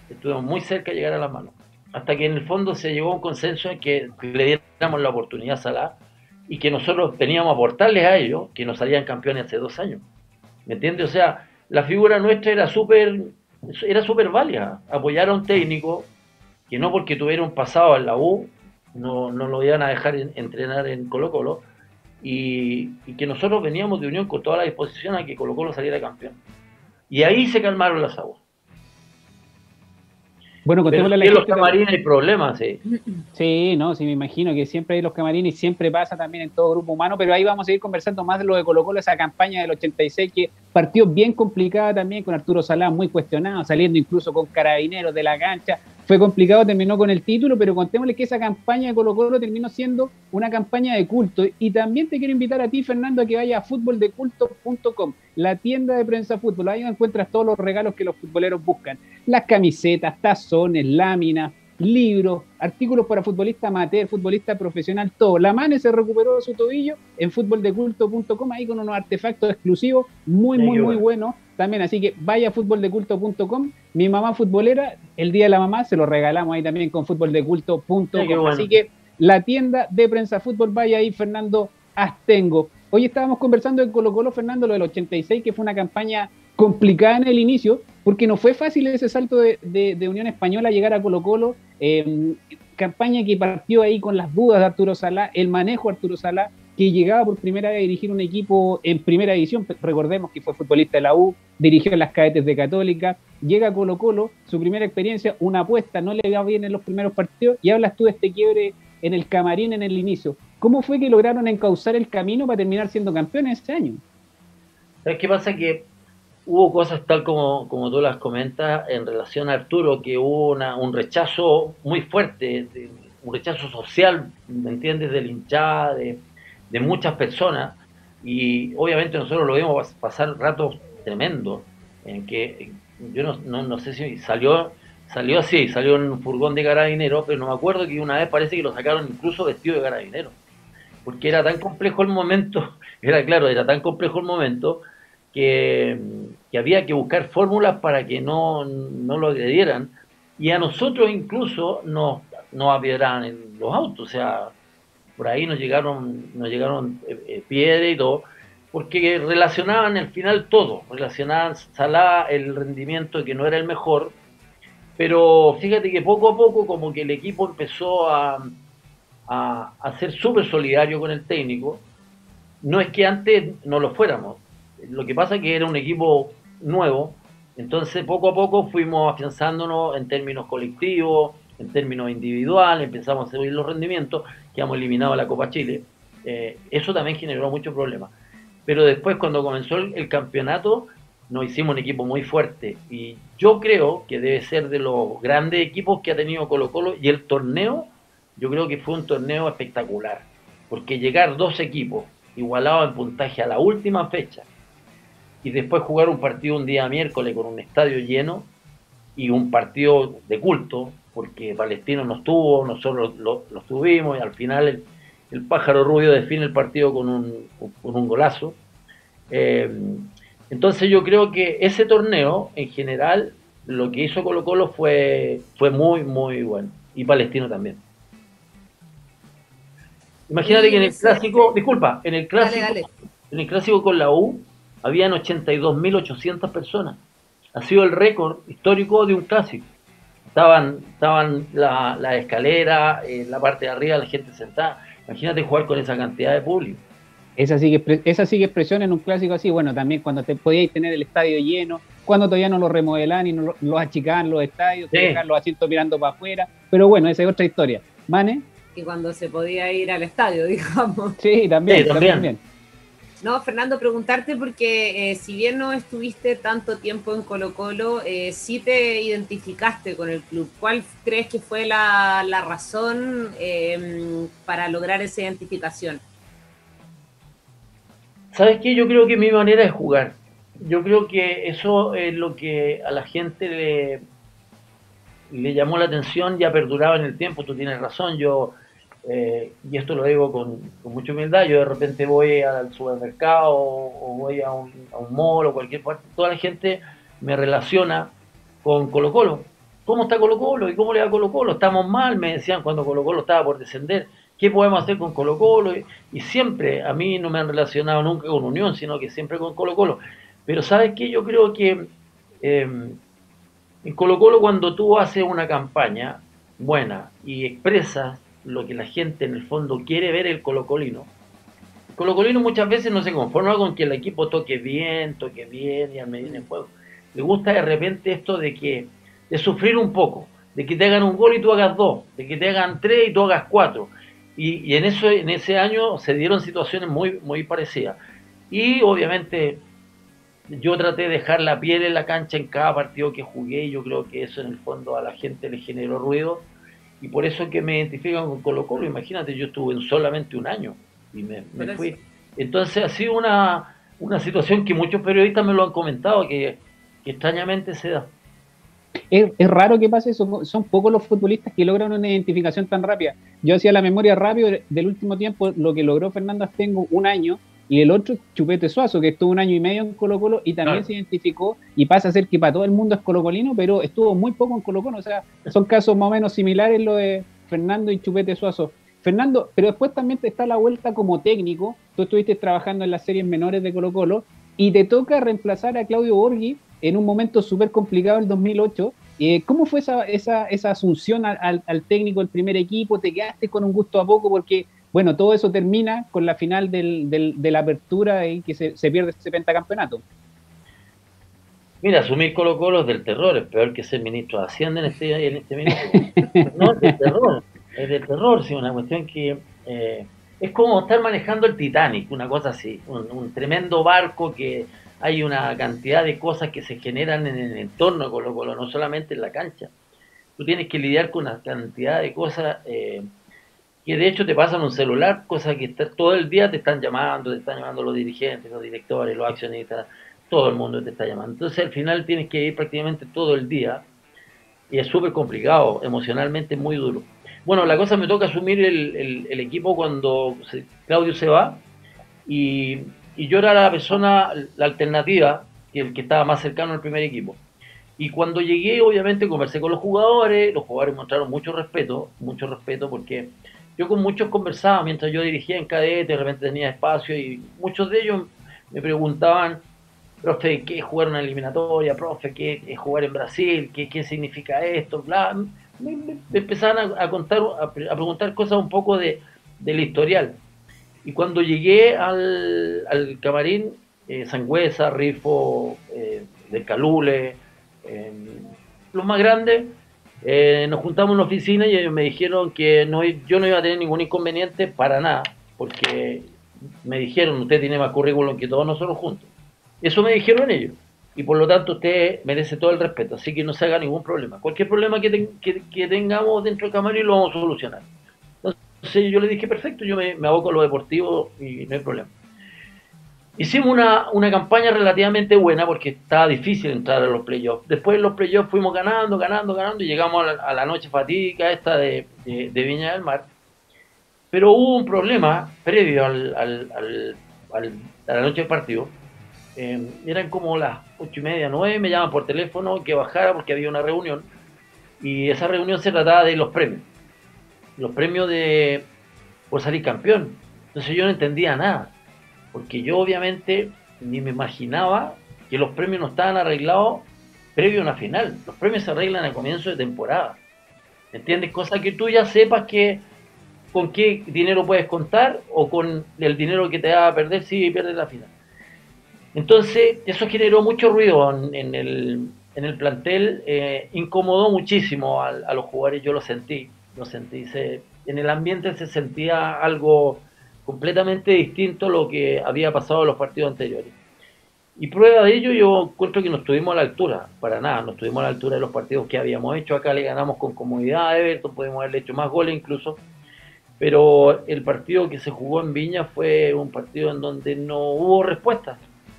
hasta que en el fondo se llegó a un consenso en que le diéramos la oportunidad a Salah y que nosotros teníamos a aportarles a ellos que nos salían campeones hace 2 años, ¿me entiendes? O sea, la figura nuestra era súper válida, apoyar a un técnico que no porque tuviera un pasado en la U no lo iban a dejar entrenar en Colo-Colo, y que nosotros veníamos de Unión con toda la disposición a que Colo-Colo saliera campeón. Y ahí se calmaron las aguas. Bueno, Pero contémosle a la en los gente camarines hay problemas, sí. Sí, no, sí, me imagino que siempre hay los camarines y siempre pasa también en todo grupo humano, pero ahí vamos a ir conversando más de lo de Colo-Colo, esa campaña del 86 que partió bien complicada también con Arturo Salá muy cuestionado, saliendo incluso con Carabineros de la cancha. Fue complicado, terminó con el título, pero contémosle que esa campaña de Colo-Colo terminó siendo una campaña de culto. Y también te quiero invitar a ti, Fernando, a que vayas a futboldeculto.com, la tienda de prensa fútbol. Ahí encuentras todos los regalos que los futboleros buscan. Las camisetas, tazones, láminas, libros, artículos para futbolista amateur, futbolista profesional, todo. La Mane se recuperó de su tobillo en futboldeculto.com, ahí con unos artefactos exclusivos muy buenos también. Así que vaya a futboldeculto.com. Mi mamá futbolera, el día de la mamá se lo regalamos ahí también con futboldeculto.com. Bueno. Así que la tienda de prensa fútbol, vaya ahí, Fernando Astengo. Hoy estábamos conversando en Colo-Colo, Fernando, lo del 86, que fue una campaña complicada en el inicio, porque no fue fácil ese salto de Unión Española a llegar a Colo-Colo. Campaña que partió ahí con las dudas de Arturo Salá, el manejo de Arturo Salá, que llegaba por primera vez a dirigir un equipo en primera división. Recordemos que fue futbolista de la U, dirigió en las cadetes de Católica, llega a Colo-Colo, su primera experiencia, una apuesta, no le va bien en los primeros partidos, y hablas tú de este quiebre en el camarín en el inicio. ¿Cómo fue que lograron encauzar el camino para terminar siendo campeones ese año? ¿Sabes qué pasa? Que hubo cosas tal como tú las comentas en relación a Arturo, que hubo un rechazo muy fuerte, un rechazo social, ¿me entiendes?, del hinchada, de muchas personas, y obviamente nosotros lo vimos pasar ratos tremendos, en que yo no sé si salió así, salió en un furgón de Carabineros, pero no me acuerdo, que una vez parece que lo sacaron incluso vestido de Carabineros, porque era tan complejo el momento, era tan complejo el momento, que había que buscar fórmulas para que no lo agredieran, y a nosotros incluso nos apiedraban en los autos, o sea, por ahí nos llegaron piedras y todo, porque relacionaban al final todo, relacionaban Salá, el rendimiento que no era el mejor, pero fíjate que poco a poco como que el equipo empezó a ser súper solidario con el técnico. No es que antes no lo fuéramos, lo que pasa es que era un equipo nuevo, entonces poco a poco fuimos afianzándonos en términos colectivos, en términos individuales, empezamos a subir los rendimientos, quedamos eliminados de la Copa Chile. Eso también generó muchos problemas. Pero después, cuando comenzó el campeonato, nos hicimos un equipo muy fuerte, y yo creo que debe ser de los grandes equipos que ha tenido Colo-Colo, y el torneo, yo creo que fue un torneo espectacular, porque llegar 2 equipos igualados en puntaje a la última fecha, y después jugar un partido un día miércoles con un estadio lleno, y un partido de culto, porque Palestino no estuvo, nosotros lo tuvimos, y al final el pájaro rubio define el partido con un golazo. Entonces yo creo que ese torneo, en general, lo que hizo Colo-Colo fue muy, muy bueno, y Palestino también. Imagínate que en el clásico, en el clásico con la U, habían 82.800 personas. Ha sido el récord histórico de un clásico. Estaban la escalera, en la parte de arriba, la gente sentada. Imagínate jugar con esa cantidad de público. Esa sí que expresión en un clásico así. Bueno, también cuando te podíais tener el estadio lleno, cuando todavía no lo remodelan y no lo achicaban los estadios, sí, dejar los asientos mirando para afuera. Pero bueno, esa es otra historia. ¿Mane? Y cuando se podía ir al estadio, digamos. Sí, también. No, Fernando, preguntarte porque si bien no estuviste tanto tiempo en Colo-Colo, sí te identificaste con el club. ¿Cuál crees que fue la razón para lograr esa identificación? ¿Sabes qué? Yo creo que mi manera de jugar. yo creo que eso es lo que a la gente le llamó la atención y ha perdurado en el tiempo. Tú tienes razón, y esto lo digo con mucha humildad, yo de repente voy al supermercado o voy a un mall o cualquier parte, toda la gente me relaciona con Colo Colo. ¿Cómo está Colo Colo? ¿Y cómo le va a Colo Colo? Estamos mal, me decían cuando Colo Colo estaba por descender. ¿Qué podemos hacer con Colo Colo? Y siempre, a mí no me han relacionado nunca con Unión, sino que siempre con Colo Colo. Pero ¿sabes qué? Yo creo que en Colo Colo cuando tú haces una campaña buena y expresas lo que la gente en el fondo quiere ver el colocolino muchas veces no se conforma con que el equipo toque bien y al medio en juego. Le gusta de repente esto de sufrir un poco, de que te hagan un gol y tú hagas dos, de que te hagan tres y tú hagas cuatro. Y en ese año se dieron situaciones muy parecidas. Y obviamente yo traté de dejar la piel en la cancha en cada partido que jugué y yo creo que eso en el fondo a la gente le generó ruido y por eso es que me identifican con Colo Colo. Imagínate, yo estuve en solamente un año y me fui. Entonces ha sido una situación que muchos periodistas me lo han comentado, que extrañamente se da. Es raro que pase eso, son pocos los futbolistas que logran una identificación tan rápida. Yo hacía la memoria rápido del último tiempo, lo que logró Fernando Astengo un año, y el otro Chupete Suazo, que estuvo un año y medio en Colo Colo y también se identificó y pasa a ser que para todo el mundo es colocolino, pero estuvo muy poco en Colo Colo, o sea, son casos más o menos similares lo de Fernando y Chupete Suazo. Fernando, pero después también te está la vuelta como técnico, tú estuviste trabajando en las series menores de Colo Colo y te toca reemplazar a Claudio Borghi en un momento súper complicado el 2008. ¿Cómo fue esa asunción al técnico del primer equipo? ¿Te quedaste con un gusto a poco? Porque, bueno, todo eso termina con la final de la apertura y que se pierde ese pentacampeonato. Mira, asumir Colo Colo es del terror, es peor que ser ministro de Hacienda en este minuto. No, es del terror, sí, una cuestión que es como estar manejando el Titanic, una cosa así, un tremendo barco que hay una cantidad de cosas que se generan en el entorno de Colo Colo, no solamente en la cancha. Tú tienes que lidiar con una cantidad de cosas que de hecho te pasan un celular, cosas que todo el día te están llamando los dirigentes, los directores, los accionistas, todo el mundo te está llamando. Entonces al final tienes que ir prácticamente todo el día y es súper complicado, emocionalmente muy duro. Bueno, la cosa me toca asumir el equipo cuando Claudio se va y yo era la persona, la alternativa, que el que estaba más cercano al primer equipo. Y cuando llegué, obviamente, conversé con los jugadores mostraron mucho respeto porque yo con muchos conversaba mientras yo dirigía en cadete, de repente tenía espacio y muchos de ellos me preguntaban, profe, ¿qué es jugar una eliminatoria? Profe, ¿qué es jugar en Brasil? ¿Qué significa esto? Bla. Me empezaban a contar, a preguntar cosas un poco del historial. Y cuando llegué al camarín, Sangüesa, Rifo, de Calule, los más grandes, nos juntamos en la oficina y ellos me dijeron que yo no iba a tener ningún inconveniente para nada, porque me dijeron, usted tiene más currículum que todos nosotros juntos. Eso me dijeron ellos. Y por lo tanto usted merece todo el respeto, así que no se haga ningún problema. Cualquier problema que tengamos dentro del camarín lo vamos a solucionar. Entonces yo le dije, perfecto, yo me aboco a lo deportivo y no hay problema. Hicimos una campaña relativamente buena porque estaba difícil entrar a los playoffs. Después de los playoffs fuimos ganando y llegamos a la noche fatídica esta de Viña del Mar. Pero hubo un problema previo a la noche del partido. Eran como las 8:30, 9, me llaman por teléfono que bajara porque había una reunión. Y esa reunión se trataba de los premios. Los premios por salir campeón. Entonces yo no entendía nada, porque yo obviamente ni me imaginaba que los premios no estaban arreglados previo a una final. Los premios se arreglan a comienzo de temporada. ¿Entiendes? Cosa que tú ya sepas con qué dinero puedes contar o con el dinero que te va a perder si pierdes la final. Entonces eso generó mucho ruido en el plantel, incomodó muchísimo a los jugadores, yo lo sentí. En el ambiente se sentía algo completamente distinto a lo que había pasado en los partidos anteriores. Y prueba de ello, yo encuentro que no estuvimos a la altura, para nada, no estuvimos a la altura de los partidos que habíamos hecho. Acá le ganamos con comodidad a Everton, podemos haberle hecho más goles incluso, pero el partido que se jugó en Viña fue un partido en donde no hubo respuesta.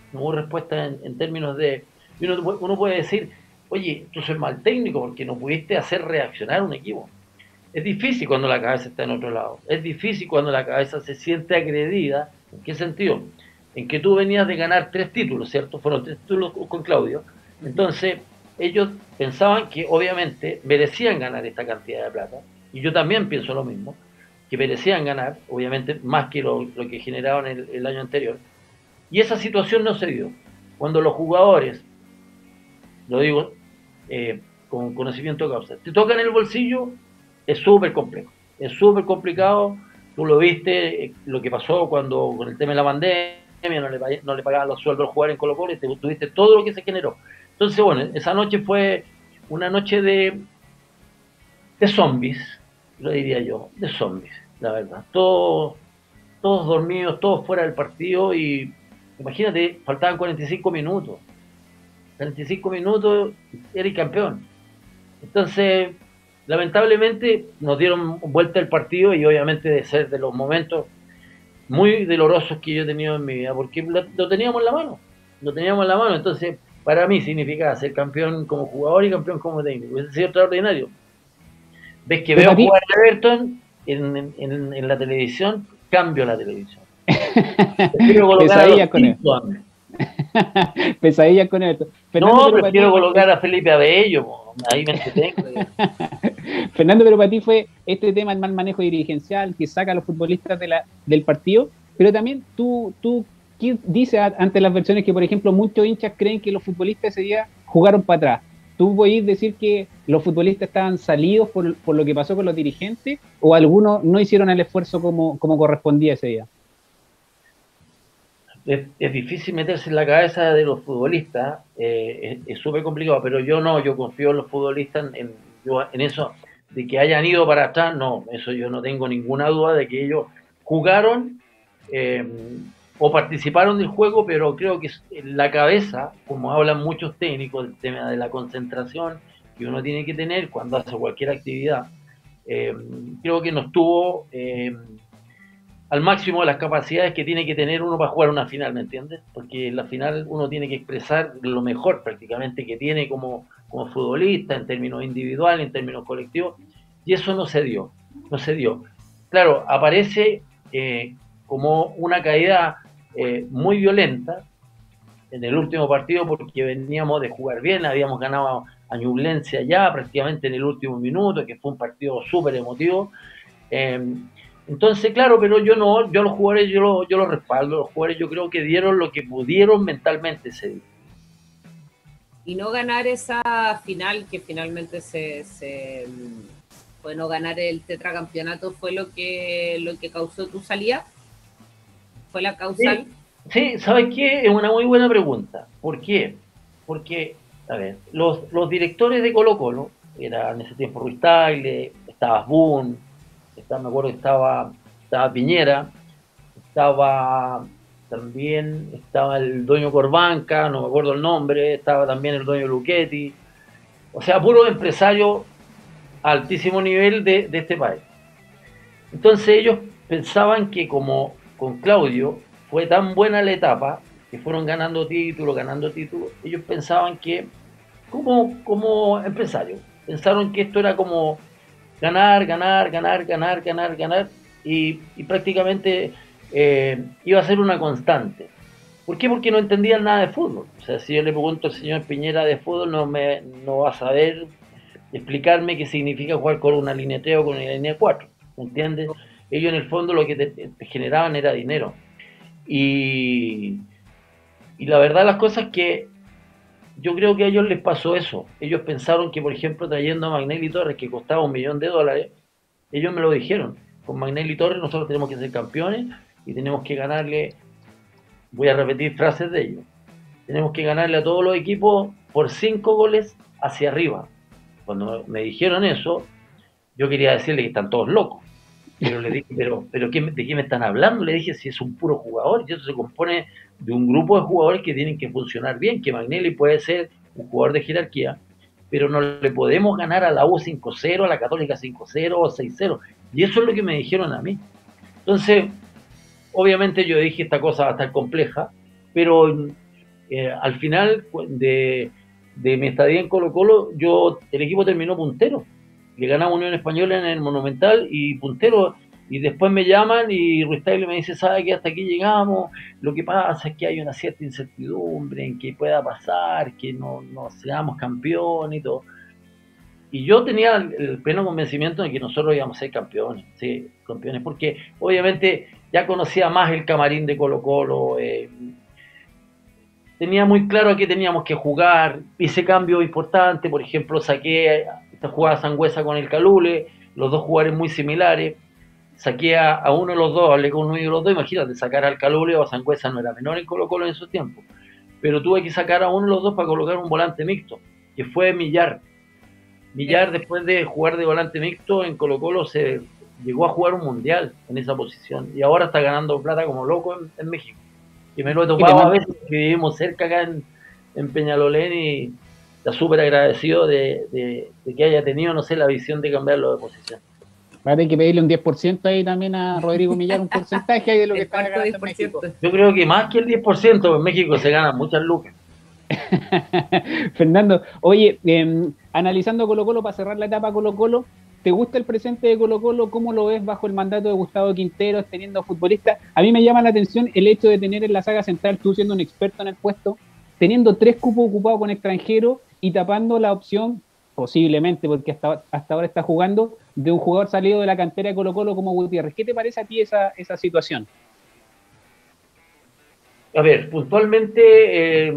no hubo respuesta en términos de... Y uno puede decir, oye, tú sos mal técnico porque no pudiste hacer reaccionar a un equipo. Es difícil cuando la cabeza está en otro lado. Es difícil cuando la cabeza se siente agredida. ¿En qué sentido? En que tú venías de ganar 3 títulos, ¿cierto? Fueron 3 títulos con Claudio. Entonces, ellos pensaban que obviamente merecían ganar esta cantidad de plata. Y yo también pienso lo mismo, que merecían ganar, obviamente, más que lo que generaban el año anterior. Y esa situación no se dio. Cuando los jugadores, lo digo con conocimiento de causa, te tocan el bolsillo, es súper complejo, es súper complicado. Tú lo viste, lo que pasó cuando con el tema de la pandemia, no le pagaban los sueldos al jugar en Colo-Colo, y tú viste todo lo que se generó. Entonces, bueno, esa noche fue una noche de zombies, lo diría yo, de zombies, la verdad. Todos dormidos, todos fuera del partido, y imagínate, faltaban 45 minutos. 45 minutos, era el campeón. Entonces, lamentablemente, nos dieron vuelta el partido, y obviamente de ser de los momentos muy dolorosos que yo he tenido en mi vida, porque lo teníamos en la mano. Lo teníamos en la mano. Entonces, para mí significaba ser campeón como jugador y campeón como técnico. Hubiese sido extraordinario. Ves que veo jugar a Everton en la televisión, cambio la televisión. Pesadilla con él. Pesadilla con Everton. No, prefiero colocar a Felipe Abello, ahí me entretengo. Fernando, pero para ti fue este tema el mal manejo dirigencial que saca a los futbolistas del partido, pero también tú ¿qué dices ante las versiones que, por ejemplo, muchos hinchas creen que los futbolistas ese día jugaron para atrás? ¿Tú podés decir que los futbolistas estaban salidos por lo que pasó con los dirigentes, o algunos no hicieron el esfuerzo como correspondía ese día? Es difícil meterse en la cabeza de los futbolistas, es súper complicado, pero yo confío en los futbolistas, en eso, de que hayan ido para atrás, no, eso yo no tengo ninguna duda de que ellos jugaron o participaron del juego, pero creo que en la cabeza, como hablan muchos técnicos, el tema de la concentración que uno tiene que tener cuando hace cualquier actividad, creo que no estuvo al máximo de las capacidades que tiene que tener uno para jugar una final, ¿me entiendes? Porque en la final uno tiene que expresar lo mejor prácticamente que tiene como futbolista, en términos individuales, en términos colectivos, y eso no se dio. Claro, aparece como una caída muy violenta en el último partido, porque veníamos de jugar bien, habíamos ganado a Ñublense allá prácticamente en el último minuto, que fue un partido súper emotivo. Entonces, claro, pero yo los jugadores yo los respaldo, los jugadores yo creo que dieron lo que pudieron mentalmente ese día. Y no ganar esa final, que finalmente fue no ganar el tetracampeonato, ¿fue lo que causó tu salida? ¿Fue la causal? Sí, ¿sabes qué? Es una muy buena pregunta. ¿Por qué? Porque, a ver, los directores de Colo-Colo, era en ese tiempo Ruiz Tagle, estaba Boone, me acuerdo que estaba Piñera, estaba el dueño Corbanca, no me acuerdo el nombre, estaba también el dueño Luchetti, o sea, puro empresario a altísimo nivel de este país. Entonces ellos pensaban que como con Claudio fue tan buena la etapa, que fueron ganando títulos, ellos pensaban que como empresarios, pensaron que esto era como ganar, y prácticamente iba a ser una constante. ¿Por qué? Porque no entendían nada de fútbol. O sea, si yo le pregunto al señor Piñera de fútbol, no va a saber explicarme qué significa jugar con una línea 3 o con una línea 4, ¿me entiendes? Ellos en el fondo lo que te generaban era dinero. Y la verdad las cosas es que yo creo que a ellos les pasó eso. Ellos pensaron que, por ejemplo, trayendo a Magnelli Torres, que costaba $1 millón, ellos me lo dijeron. Con Magnelli Torres nosotros tenemos que ser campeones y tenemos que ganarle, voy a repetir frases de ellos, tenemos que ganarle a todos los equipos por 5 goles hacia arriba. Cuando me dijeron eso, yo quería decirle que están todos locos. Pero le dije, pero ¿de qué me están hablando? Le dije, si es un puro jugador, y eso se compone de un grupo de jugadores que tienen que funcionar bien, que Magnelli puede ser un jugador de jerarquía, pero no le podemos ganar a la U 5-0, a la Católica 5-0 o 6-0. Y eso es lo que me dijeron a mí. Entonces, obviamente yo dije, esta cosa va a estar compleja, pero al final de mi estadía en Colo-Colo, el equipo terminó puntero. Le ganamos Unión Española en el Monumental y puntero. Y después me llaman y Ruiz Tagle me dice, ¿sabe que hasta aquí llegamos? Lo que pasa es que hay una cierta incertidumbre en que pueda pasar, que no seamos campeones y todo. Y yo tenía el pleno convencimiento de que nosotros íbamos a ser campeones, sí, campeones, porque obviamente ya conocía más el camarín de Colo-Colo, tenía muy claro a qué teníamos que jugar, hice cambios importantes, por ejemplo, saqué esta jugada Sangüesa con el Calule, los dos jugadores muy similares, saqué a uno de los dos, hablé con uno de los dos, imagínate, sacar al Calule o a Sangüesa no era menor en Colo-Colo en esos tiempos, pero tuve que sacar a uno de los dos para colocar un volante mixto, que fue Millar. Millar, después de jugar de volante mixto en Colo-Colo, se llegó a jugar un mundial en esa posición y ahora está ganando plata como loco en México. Y me lo he topado a veces, que vivimos cerca acá en Peñalolén, y está súper agradecido de que haya tenido, no sé, la visión de cambiarlo de posición. Va a tener que pedirle un 10% ahí también a Rodrigo Millar, un porcentaje ahí de lo que está ganando en México. Yo creo que más que el 10%, en México se ganan muchas lucas. Fernando, oye, analizando Colo-Colo para cerrar la etapa Colo-Colo, ¿te gusta el presente de Colo-Colo? ¿Cómo lo ves bajo el mandato de Gustavo Quinteros, teniendo futbolistas? A mí me llama la atención el hecho de tener en la saga central, tú siendo un experto en el puesto, teniendo 3 cupos ocupados con extranjeros y tapando la opción, posiblemente, porque hasta ahora está jugando, de un jugador salido de la cantera de Colo-Colo como Gutiérrez. ¿Qué te parece a ti esa situación? A ver, puntualmente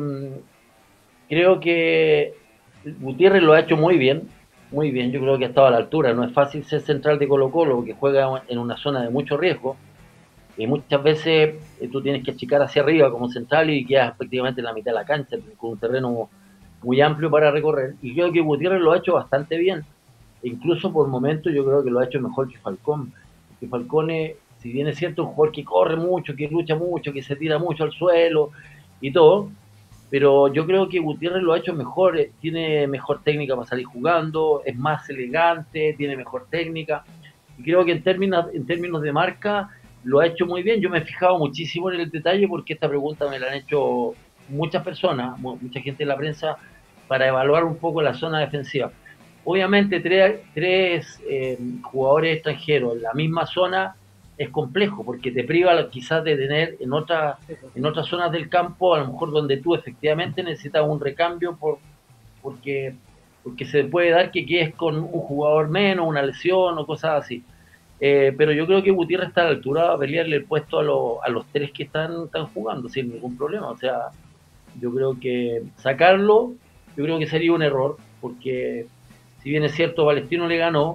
creo que Gutiérrez lo ha hecho muy bien, yo creo que ha estado a la altura. No es fácil ser central de Colo-Colo, porque juega en una zona de mucho riesgo, y muchas veces tú tienes que achicar hacia arriba como central y quedas prácticamente en la mitad de la cancha, con un terreno muy amplio para recorrer, y creo que Gutiérrez lo ha hecho bastante bien, e incluso por momentos yo creo que lo ha hecho mejor que Falcón, porque Falcón, si bien es cierto, un jugador que corre mucho, que lucha mucho, que se tira mucho al suelo y todo, pero yo creo que Gutiérrez lo ha hecho mejor, tiene mejor técnica para salir jugando, es más elegante, tiene mejor técnica, y creo que en términos de marca lo ha hecho muy bien. Yo me he fijado muchísimo en el detalle, porque esta pregunta me la han hecho muchas personas, mucha gente de la prensa, para evaluar un poco la zona defensiva. Obviamente tres jugadores extranjeros en la misma zona es complejo, porque te priva quizás de tener en otras zonas del campo, a lo mejor donde tú efectivamente necesitas un recambio, porque se puede dar que quedes con un jugador menos, una lesión o cosas así. Pero yo creo que Gutiérrez está a la altura de pelearle el puesto a los tres que están jugando sin ningún problema. O sea, yo creo que sacarlo, yo creo que sería un error, porque si bien es cierto, Palestino le ganó,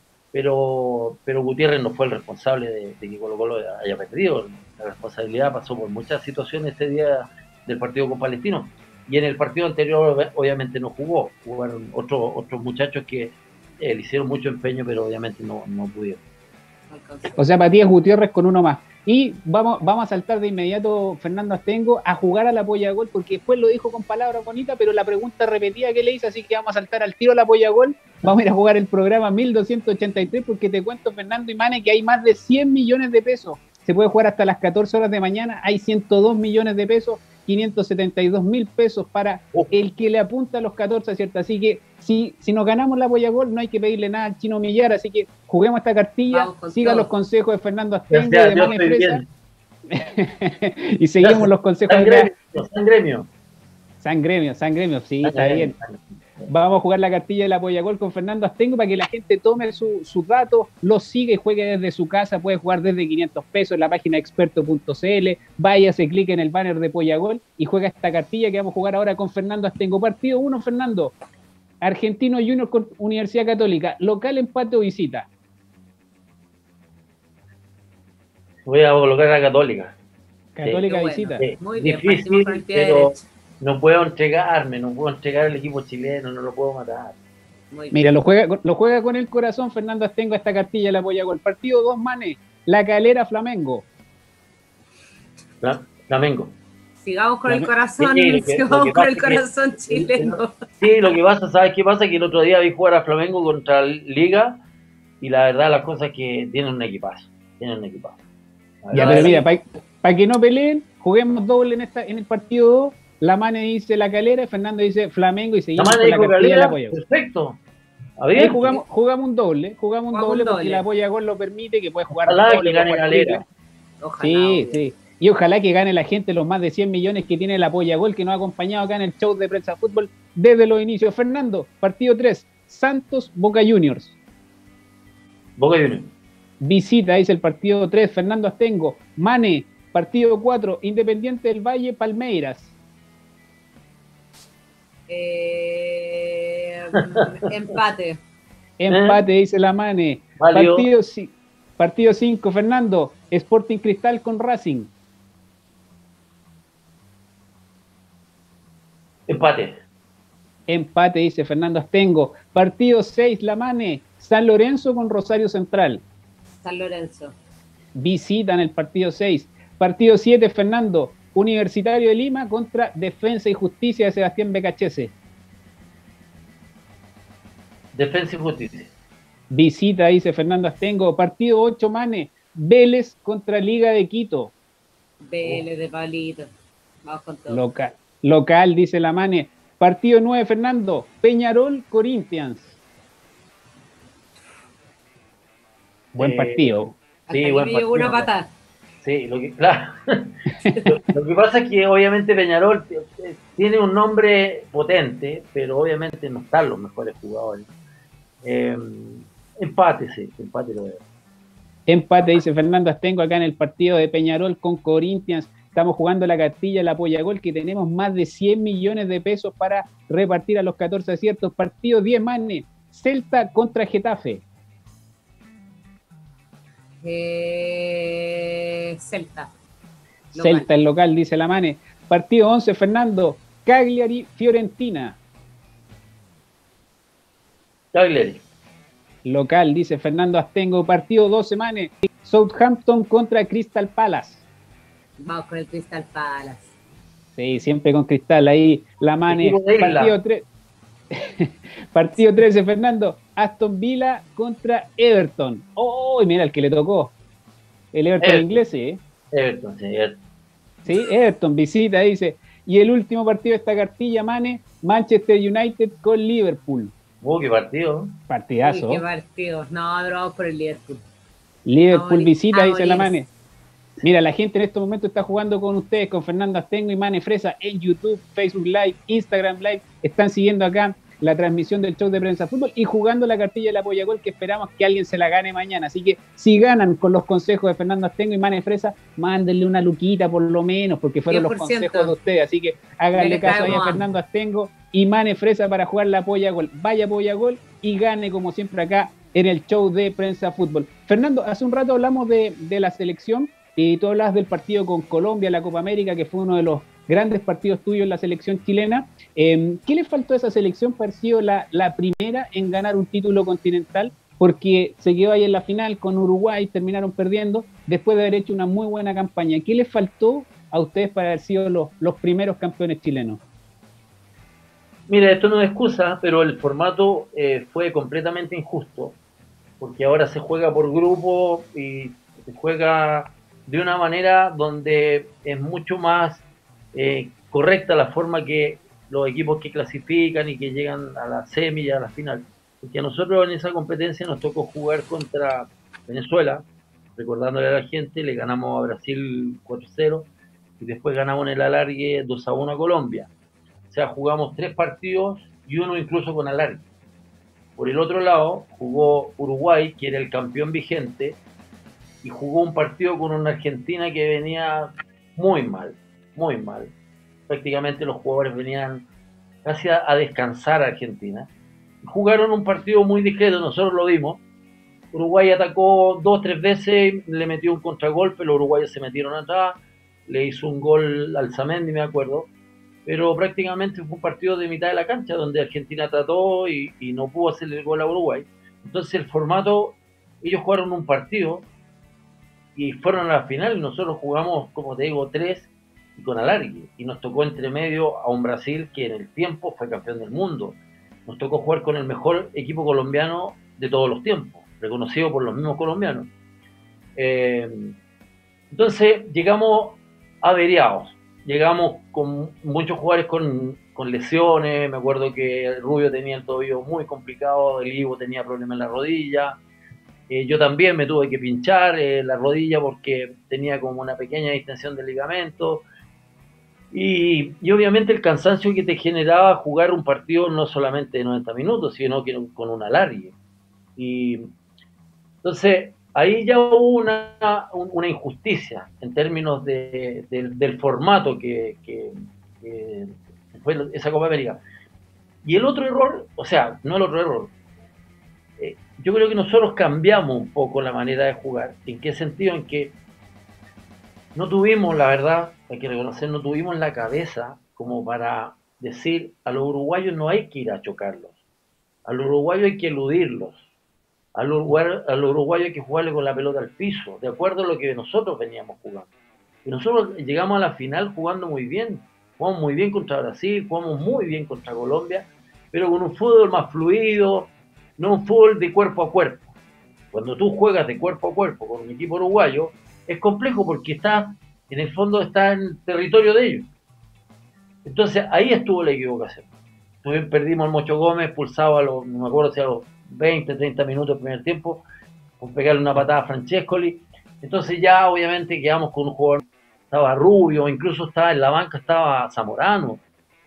pero Gutiérrez no fue el responsable de que Colo-Colo haya perdido. La responsabilidad pasó por muchas situaciones ese día del partido con Palestino. Y en el partido anterior obviamente no jugó. Jugaron otros muchachos que le hicieron mucho empeño, pero obviamente no pudieron. O sea, para ti es Gutiérrez con uno más. Y vamos a saltar de inmediato, Fernando Astengo, a jugar a la polla gol, porque después lo dijo con palabras bonitas, pero la pregunta repetida que le hice, así que vamos a saltar al tiro a la polla gol. Vamos a ir a jugar el programa 1283, porque te cuento, Fernando y Mane, que hay más de 100 millones de pesos. Se puede jugar hasta las 14 horas de mañana, hay 102 millones de pesos, 572.000 pesos para el que le apunta a los 14, ¿cierto? Así que si nos ganamos la polla gol, no hay que pedirle nada al Chino Millar, así que juguemos esta cartilla, siga los consejos de Fernando Astengo y de Mane Presa. Y seguimos los consejos de San Gremio, sí, está bien. Vamos a jugar la cartilla de la polla gol con Fernando Astengo para que la gente tome sus datos, los siga y juegue desde su casa. Puede jugar desde 500 pesos en la página experto.cl. Váyase, clique en el banner de polla gol y juega esta cartilla que vamos a jugar ahora con Fernando Astengo. Partido 1, Fernando. Argentino Junior con Universidad Católica. ¿Local, empate o visita? Voy a colocar a Católica. Católica visita. Sí. Muy bien, difícil, pero no puedo entregar el equipo chileno, no lo puedo matar. Mira, lo juega con el corazón Fernando Astengo esta cartilla la apoya gol. Partido 2, Mane, La Calera Flamengo. Flamengo. Sigamos con el corazón, sigamos con el corazón chileno. Sí, lo que pasa, ¿sabes qué pasa? Que el otro día vi jugar a Flamengo contra Liga, y la verdad las cosas es que tienen un equipazo. Ya, pero mira, para que no peleen, juguemos doble en el partido 2. La Mane dice La Calera, Fernando dice Flamengo y La seguimos Mane con la dijo cartilla del Calera, apoyo. perfecto. A Ahí ver, jugamos un doble porque doble. la apoya gol lo permite, que puede jugar ojalá doble, que gane puede jugar triple. Calera. Ojalá. Sí, obvio. sí. Y ojalá que gane la gente los más de 100 millones que tiene el apoya gol, que nos ha acompañado acá en el show de Prensa Fútbol desde los inicios. Fernando, partido 3, Santos Boca Juniors. Boca Juniors. Visita, dice el partido 3, Fernando Astengo. Mane, partido 4, Independiente del Valle, Palmeiras. Empate. Empate, dice la Mane. Válido. Partido 5, Fernando, Sporting Cristal con Racing. Empate, dice Fernando Astengo. Partido 6, La Mane, San Lorenzo con Rosario Central. San Lorenzo. Visitan el partido 6. Partido 7, Fernando, Universitario de Lima contra Defensa y Justicia de Sebastián Becachese. Defensa y Justicia. Visita, dice Fernando Astengo. Partido 8, Mane, Vélez contra Liga de Quito. Vélez de palito. Vamos con todo. Local, dice la Mane. Partido 9, Fernando, Peñarol Corinthians. Buen partido. Sí, buen partido. Una pata. Sí, claro. lo que pasa es que obviamente Peñarol tiene un nombre potente, pero obviamente no están los mejores jugadores. Empate lo veo. Empate, dice Fernando Astengo, acá en el partido de Peñarol con Corinthians. Estamos jugando la cartilla, el apoyagol, que tenemos más de 100 millones de pesos para repartir a los 14 aciertos. Partido 10, Mane, Celta contra Getafe. Celta. Celta, el local, dice la Mane. Partido 11, Fernando, Cagliari, Fiorentina. Cagliari. Local, dice Fernando Astengo. Partido 12, Mane, Southampton contra Crystal Palace. Vamos con el Crystal Palace. Sí, siempre con Cristal. Ahí la Mane. Partido 13, Fernando, Aston Villa contra Everton. ¡Oh! Mira el que le tocó. El Everton inglés, ¿eh? Everton. Sí, Everton visita, dice. Y el último partido de esta cartilla, Mane, Manchester United con Liverpool. ¡Qué partido! Partidazo. Uy, qué partido. No, pero vamos por el Liverpool. Liverpool visita, dice la Mane. Mira, la gente en estos momentos está jugando con ustedes, con Fernando Astengo y Mane Fresa en YouTube, Facebook Live, Instagram Live. Están siguiendo acá la transmisión del show de Prensa Fútbol y jugando la cartilla del apoyagol, que esperamos que alguien se la gane mañana. Así que si ganan con los consejos de Fernando Astengo y Mane Fresa, mándenle una luquita por lo menos, porque fueron 10%. Los consejos de ustedes. Así que háganle caso ahí a Fernando Astengo y Mane Fresa para jugar la apoyagol. Vaya apoyagol y gane como siempre acá en el show de Prensa Fútbol. Fernando, hace un rato hablamos de la selección. Y tú hablas del partido con Colombia, la Copa América, que fue uno de los grandes partidos tuyos en la selección chilena. ¿Qué le faltó a esa selección para haber sido la primera en ganar un título continental? Porque se quedó ahí en la final con Uruguay, terminaron perdiendo, después de haber hecho una muy buena campaña. ¿Qué les faltó a ustedes para haber sido los primeros campeones chilenos? Mira, esto no es excusa, pero el formato fue completamente injusto, porque ahora se juega por grupo y se juega de una manera donde es mucho más correcta la forma que los equipos que clasifican y que llegan a la semi y a la final. Porque a nosotros en esa competencia nos tocó jugar contra Venezuela, recordándole a la gente, le ganamos a Brasil 4-0 y después ganamos en el alargue 2-1 a Colombia. O sea, jugamos 3 partidos y uno incluso con alargue. Por el otro lado, jugó Uruguay, que era el campeón vigente, y jugó un partido con una Argentina que venía muy mal. Prácticamente los jugadores venían casi a descansar a Argentina. Jugaron un partido muy discreto, nosotros lo vimos. Uruguay atacó 2-3 veces, le metió un contragolpe, los uruguayos se metieron atrás, le hizo un gol al Zamendi, me acuerdo, pero prácticamente fue un partido de mitad de la cancha donde Argentina trató y no pudo hacerle el gol a Uruguay. Entonces el formato, ellos jugaron un partido y fueron a la final y nosotros jugamos, como te digo, 3 y con alargue. Y nos tocó entre medio a un Brasil que en el tiempo fue campeón del mundo. Nos tocó jugar con el mejor equipo colombiano de todos los tiempos, reconocido por los mismos colombianos. Entonces llegamos averiados. llegamos con muchos jugadores con lesiones. Me acuerdo que el Rubio tenía el tobillo muy complicado, el Ivo tenía problemas en la rodilla. Yo también me tuve que pinchar la rodilla porque tenía como una pequeña distensión del ligamento. Y obviamente el cansancio que te generaba jugar un partido no solamente de 90 minutos, sino que con un alargue. Y entonces ahí ya hubo una injusticia en términos del formato que fue esa Copa América. Y el otro error, o sea, no el otro error, yo creo que nosotros cambiamos un poco la manera de jugar. ¿En qué sentido? En que no tuvimos, la verdad, hay que reconocer, no tuvimos la cabeza como para decir a los uruguayos no hay que ir a chocarlos, a los uruguayos hay que eludirlos, a los uruguayos hay que jugarle con la pelota al piso, de acuerdo a lo que nosotros veníamos jugando. Y nosotros llegamos a la final jugando muy bien, jugamos muy bien contra Brasil, jugamos muy bien contra Colombia, pero con un fútbol más fluido, no un fútbol de cuerpo a cuerpo. Cuando tú juegas de cuerpo a cuerpo con un equipo uruguayo, es complejo porque en el fondo está en territorio de ellos. Entonces ahí estuvo la equivocación. Perdimos al Mocho Gómez, expulsado no me acuerdo si a los 20, 30 minutos del primer tiempo, con pegarle una patada a Francescoli. Entonces ya obviamente quedamos con un jugador, estaba Rubio, incluso estaba en la banca, estaba Zamorano.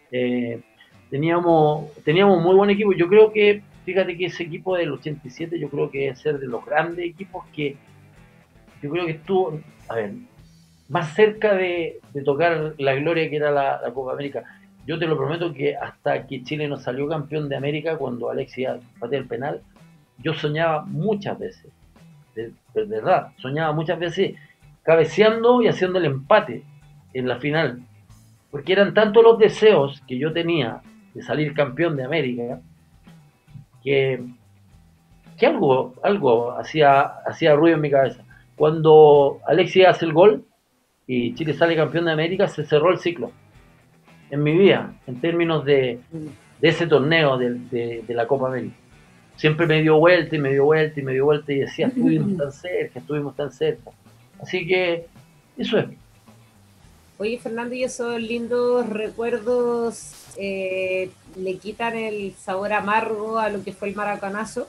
Teníamos muy buen equipo. Yo creo que, fíjate que ese equipo del 87, yo creo que es ser de los grandes equipos que yo creo que estuvo, a ver, más cerca de tocar la gloria que era la Copa América. Yo te lo prometo que hasta que Chile no salió campeón de América, cuando Alexis pateó el penal, yo soñaba muchas veces, de verdad, soñaba muchas veces cabeceando y haciendo el empate en la final, porque eran tantos los deseos que yo tenía de salir campeón de América, que, que algo hacía ruido en mi cabeza. Cuando Alexis hace el gol y Chile sale campeón de América, se cerró el ciclo en mi vida, en términos de ese torneo de la Copa América. Siempre me dio vuelta y me dio vuelta y me dio vuelta y decía, estuvimos tan cerca. Así que eso es. Oye, Fernando, ¿y esos lindos recuerdos le quitan el sabor amargo a lo que fue el maracanazo?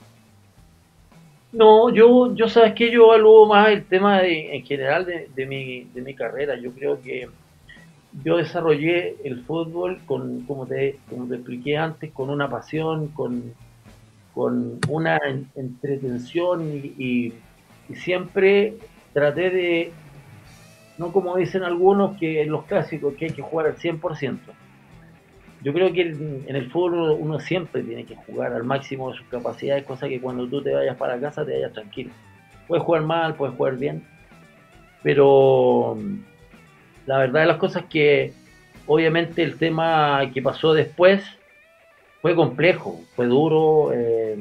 No, yo sabes que yo evalúo más el tema en general de mi carrera. Yo creo que yo desarrollé el fútbol como te expliqué antes, con una pasión, con una entretención y siempre traté de, no como dicen algunos, que en los clásicos que hay que jugar al 100%. Yo creo que en el fútbol uno siempre tiene que jugar al máximo de sus capacidades, cosa que cuando tú te vayas para casa te vayas tranquilo. Puedes jugar mal, puedes jugar bien, pero la verdad de las cosas es que obviamente el tema que pasó después fue complejo, fue duro,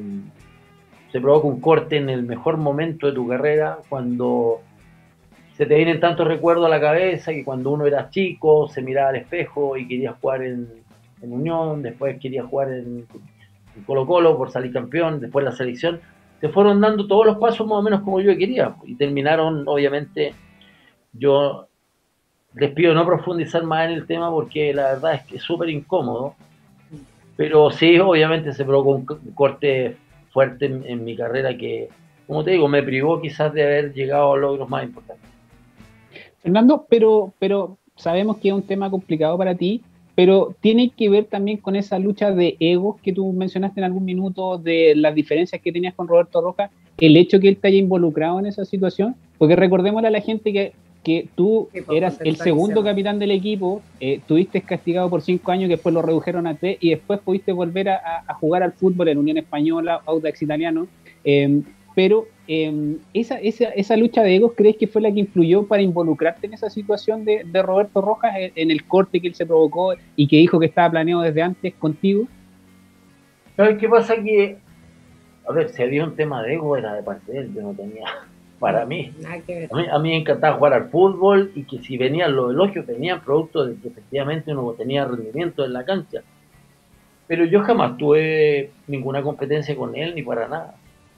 se provoca un corte en el mejor momento de tu carrera, cuando se te vienen tantos recuerdos a la cabeza que cuando uno era chico se miraba al espejo y quería jugar en Unión, después quería jugar en Colo Colo por salir campeón, después la selección, se fueron dando todos los pasos más o menos como yo quería y terminaron, obviamente, yo les pido no profundizar más en el tema porque la verdad es que es súper incómodo, pero sí, obviamente se provocó un corte fuerte en mi carrera que, como te digo, me privó quizás de haber llegado a logros más importantes. Fernando, pero sabemos que es un tema complicado para ti, pero tiene que ver también con esa lucha de egos que tú mencionaste en algún minuto, de las diferencias que tenías con Roberto Rojas, el hecho que él te haya involucrado en esa situación, porque recordémosle a la gente que tú eras el segundo capitán del equipo, tuviste castigado por 5 años, que después lo redujeron a 3 y después pudiste volver a jugar al fútbol en Unión Española, Audax Italiano, pero esa lucha de egos, ¿crees que fue la que influyó para involucrarte en esa situación de Roberto Rojas, en el corte que él se provocó y que dijo que estaba planeado desde antes contigo? ¿Sabes qué pasa? Que, a ver, si había un tema de ego era de parte de él, yo no tenía, para mí. A mí me encantaba jugar al fútbol y que si venían los elogios, venían producto de que efectivamente uno tenía rendimiento en la cancha. Pero yo jamás tuve ninguna competencia con él, ni para nada.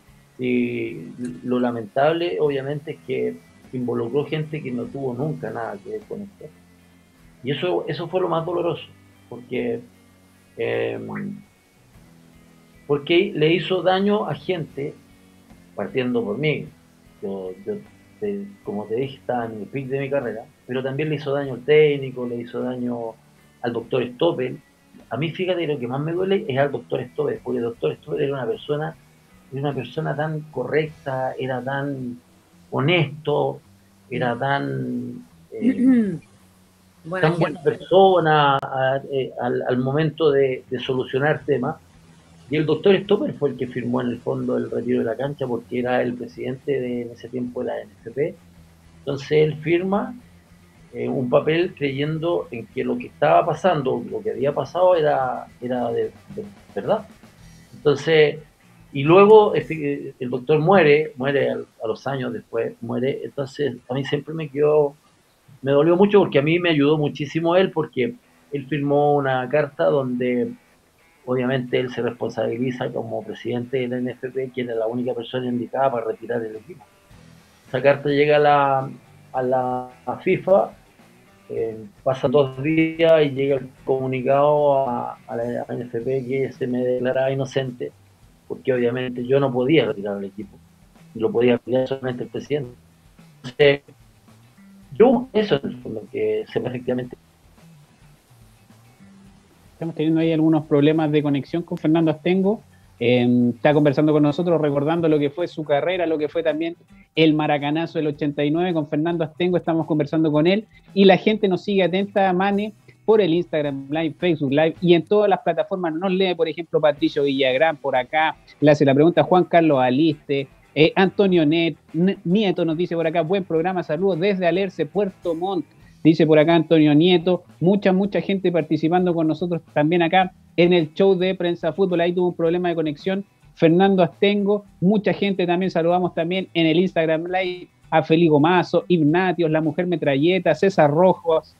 Y lo lamentable, obviamente, es que involucró gente que no tuvo nunca nada que ver con esto. Y eso fue lo más doloroso, porque, eh, porque le hizo daño a gente, partiendo por mí. Yo como te dije, estaba en el pic de mi carrera, pero también le hizo daño al técnico, le hizo daño al doctor Stoppel. A mí, fíjate, lo que más me duele es al doctor Stoppel, porque el doctor Stoppel era una persona tan correcta, era tan honesto, era Buena tan buena gente. persona al momento de solucionar temas. Y el doctor Stopper fue el que firmó en el fondo el retiro de la cancha porque era el presidente en ese tiempo de la NFP. Entonces él firma un papel creyendo en que lo que estaba pasando, lo que había pasado era de verdad. Entonces, y luego el doctor muere a los años después, muere. Entonces a mí siempre me dolió mucho porque a mí me ayudó muchísimo él porque él firmó una carta donde obviamente él se responsabiliza como presidente de la NFP, quien es la única persona indicada para retirar el equipo. Esa carta llega a la FIFA, pasan 2 días y llega el comunicado a la NFP que se me declaraba inocente, porque obviamente yo no podía retirar el equipo, y lo podía retirar solamente el presidente. Entonces, yo eso es lo que se efectivamente. Estamos teniendo ahí algunos problemas de conexión con Fernando Astengo. Está conversando con nosotros, recordando lo que fue su carrera, lo que fue también el Maracanazo del 89 con Fernando Astengo. Estamos conversando con él y la gente nos sigue atenta, Mane, por el Instagram Live, Facebook Live y en todas las plataformas. Nos lee, por ejemplo, Patricio Villagrán por acá, le hace la pregunta Juan Carlos Aliste, Antonio Nieto nos dice por acá, buen programa, saludos desde Alerce, Puerto Montt. Dice por acá Antonio Nieto, mucha gente participando con nosotros también acá en el show de Prensa Fútbol. Ahí tuvo un problema de conexión Fernando Astengo, mucha gente también, saludamos también en el Instagram Live a Feligo Mazo, Ignatios, La Mujer Metralleta, César Rojos,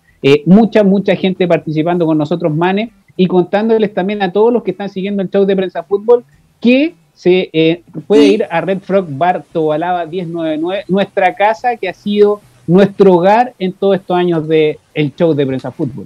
mucha gente participando con nosotros, Mane, y contándoles también a todos los que están siguiendo el show de Prensa Fútbol que se puede ir a Red Frog Bar Tobalaba 1099, nuestra casa que ha sido nuestro hogar en todos estos años de el show de Prensa Fútbol.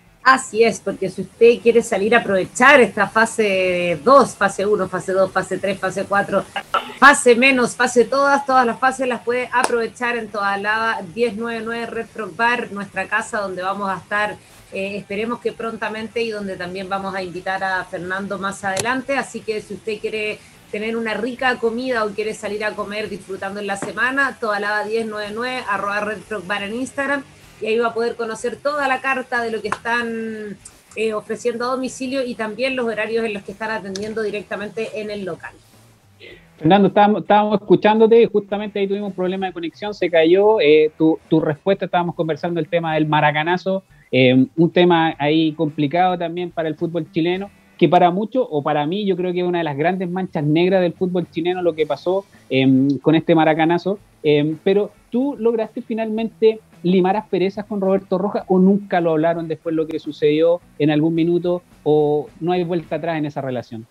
Así es, porque si usted quiere salir a aprovechar esta fase 2, fase 1, fase 2, fase 3, fase 4, fase menos, fase todas las fases las puede aprovechar en Tobalaba 1099 Red Frog Bar, nuestra casa donde vamos a estar, esperemos que prontamente, y donde también vamos a invitar a Fernando más adelante. Así que si usted quiere tener una rica comida o quiere salir a comer disfrutando en la semana, Tobalaba 1099, @Red Frog Bar en Instagram, y ahí va a poder conocer toda la carta de lo que están ofreciendo a domicilio y también los horarios en los que están atendiendo directamente en el local. Fernando, estábamos escuchándote, justamente ahí tuvimos un problema de conexión, se cayó tu respuesta, estábamos conversando el tema del Maracanazo, un tema ahí complicado también para el fútbol chileno, que para muchos, o para mí, yo creo que es una de las grandes manchas negras del fútbol chileno lo que pasó con este Maracanazo, pero ¿tú lograste finalmente limar asperezas con Roberto Rojas o nunca lo hablaron después lo que sucedió en algún minuto o no hay vuelta atrás en esa relación?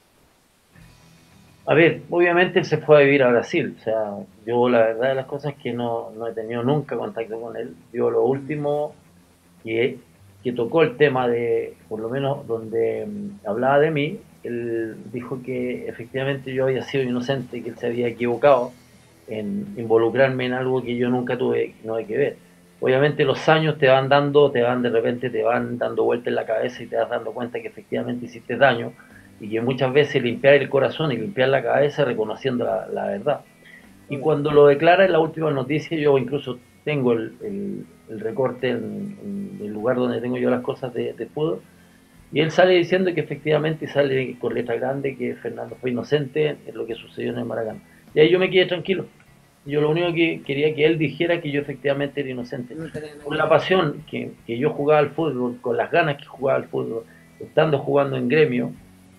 A ver, obviamente él se fue a vivir a Brasil, o sea, yo la verdad de las cosas es que no he tenido nunca contacto con él. Yo lo último que tocó el tema de, por lo menos donde hablaba de mí, él dijo que efectivamente yo había sido inocente, que él se había equivocado en involucrarme en algo que yo nunca tuve que ver. Obviamente los años te van de repente te van dando vueltas en la cabeza y te vas dando cuenta que efectivamente hiciste daño y que muchas veces limpiar el corazón y limpiar la cabeza reconociendo la verdad. Y cuando lo declara en la última noticia, yo incluso tengo el recorte en el lugar donde tengo yo las cosas de fútbol, y él sale diciendo que efectivamente sale con letra grande que Fernando fue inocente en lo que sucedió en el Maracaná. Y ahí yo me quedé tranquilo. Yo lo único que quería que él dijera que yo efectivamente era inocente. Con la pasión que yo jugaba al fútbol, con las ganas que jugaba al fútbol, estando jugando en Gremio,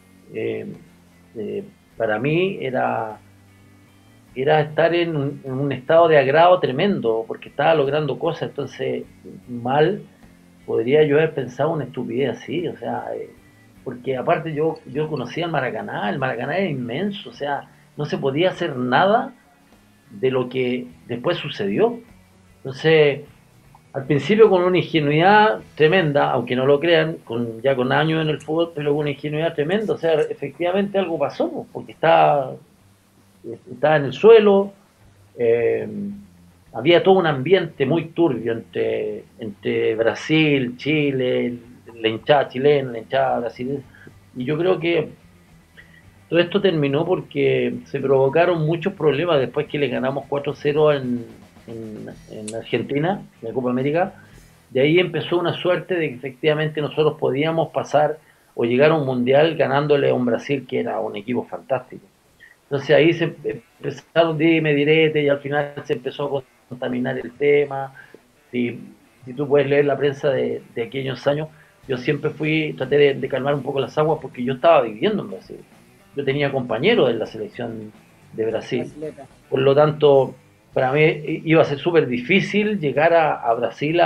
para mí era estar en un estado de agrado tremendo, porque estaba logrando cosas. Entonces mal podría yo haber pensado una estupidez así, o sea, porque aparte yo conocía el Maracaná era inmenso, o sea, no se podía hacer nada de lo que después sucedió. Entonces al principio con una ingenuidad tremenda, aunque no lo crean, ya con años en el fútbol, pero con una ingenuidad tremenda. O sea, efectivamente algo pasó, pues, porque estaba en el suelo, eh, había todo un ambiente muy turbio entre Brasil, Chile, la hinchada chilena, la hinchada brasileña, y yo creo que todo esto terminó porque se provocaron muchos problemas después que le ganamos 4-0 en Argentina, en la Copa América. De ahí empezó una suerte de que efectivamente nosotros podíamos pasar o llegar a un mundial ganándole a un Brasil que era un equipo fantástico. Entonces ahí se empezaron dime, direte, y al final se empezó a contaminar el tema. Si tú puedes leer la prensa de aquellos años, yo siempre traté de calmar un poco las aguas porque yo estaba viviendo en Brasil. Yo tenía compañeros en la selección de Brasil. Por lo tanto, para mí iba a ser súper difícil llegar a Brasil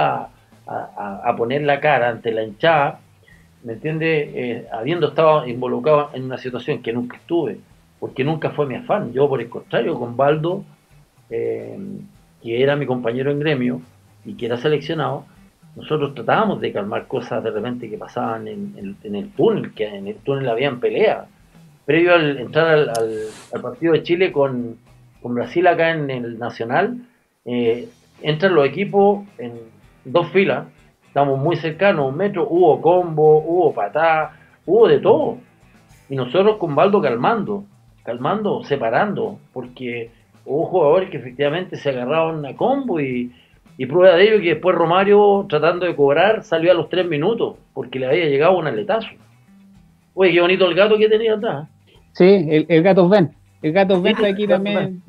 a poner la cara ante la hinchada, ¿me entiendes? Habiendo estado involucrado en una situación que nunca estuve, porque nunca fue mi afán. Yo, por el contrario, con Baldo, eh, que era mi compañero en gremio y que era seleccionado, nosotros tratábamos de calmar cosas de repente que pasaban en el túnel, que en el túnel habían pelea. Previo al entrar al partido de Chile con Brasil acá en el Nacional, entran los equipos en dos filas, estamos muy cercanos, un metro, hubo combo, hubo patá, hubo de todo. Y nosotros con Baldo calmando, separando, porque hubo jugadores que efectivamente se agarraron a combo y prueba de ello que después Romario, tratando de cobrar, salió a los 3 minutos, porque le había llegado un aletazo. Oye, qué bonito el gato que tenía atrás. Sí, el gato Ben. El gato Ben aquí también.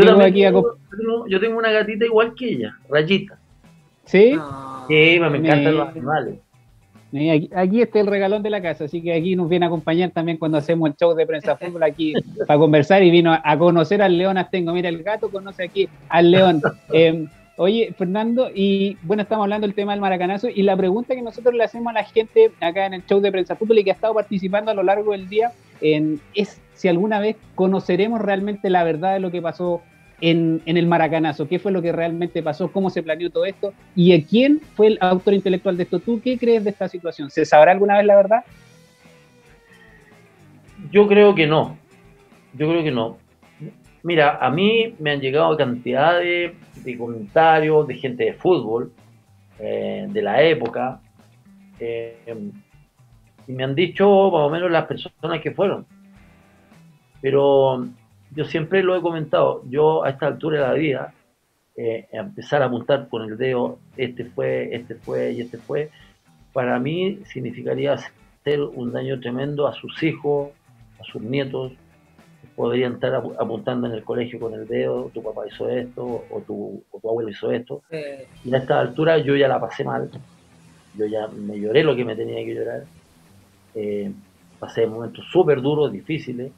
Yo tengo una gatita igual que ella, Rayita. ¿Sí? Sí, me encantan los animales. Aquí está el regalón de la casa, así que aquí nos viene a acompañar también cuando hacemos el show de prensa fútbol aquí para conversar y vino a conocer al león Astengo. Mira, el gato conoce aquí al león. Oye, Fernando, y bueno, estamos hablando del tema del maracanazo y la pregunta que nosotros le hacemos a la gente acá en el show de prensa fútbol y que ha estado participando a lo largo del día es si alguna vez conoceremos realmente la verdad de lo que pasó en el maracanazo, qué fue lo que realmente pasó, cómo se planeó todo esto y a quién fue el autor intelectual de esto. ¿Tú qué crees de esta situación? ¿Se sabrá alguna vez la verdad? Yo creo que no. Mira, a mí me han llegado cantidad de comentarios de gente de fútbol, de la época, y me han dicho más o menos las personas que fueron. Pero yo siempre lo he comentado, yo a esta altura de la vida, empezar a apuntar con el dedo, este fue y este fue, para mí significaría hacer un daño tremendo a sus hijos, a sus nietos. Podrían estar apuntando en el colegio con el dedo, tu papá hizo esto, o tu abuelo hizo esto. Y a esta altura yo ya la pasé mal, yo ya me lloré lo que me tenía que llorar, pasé momentos súper duros, difíciles,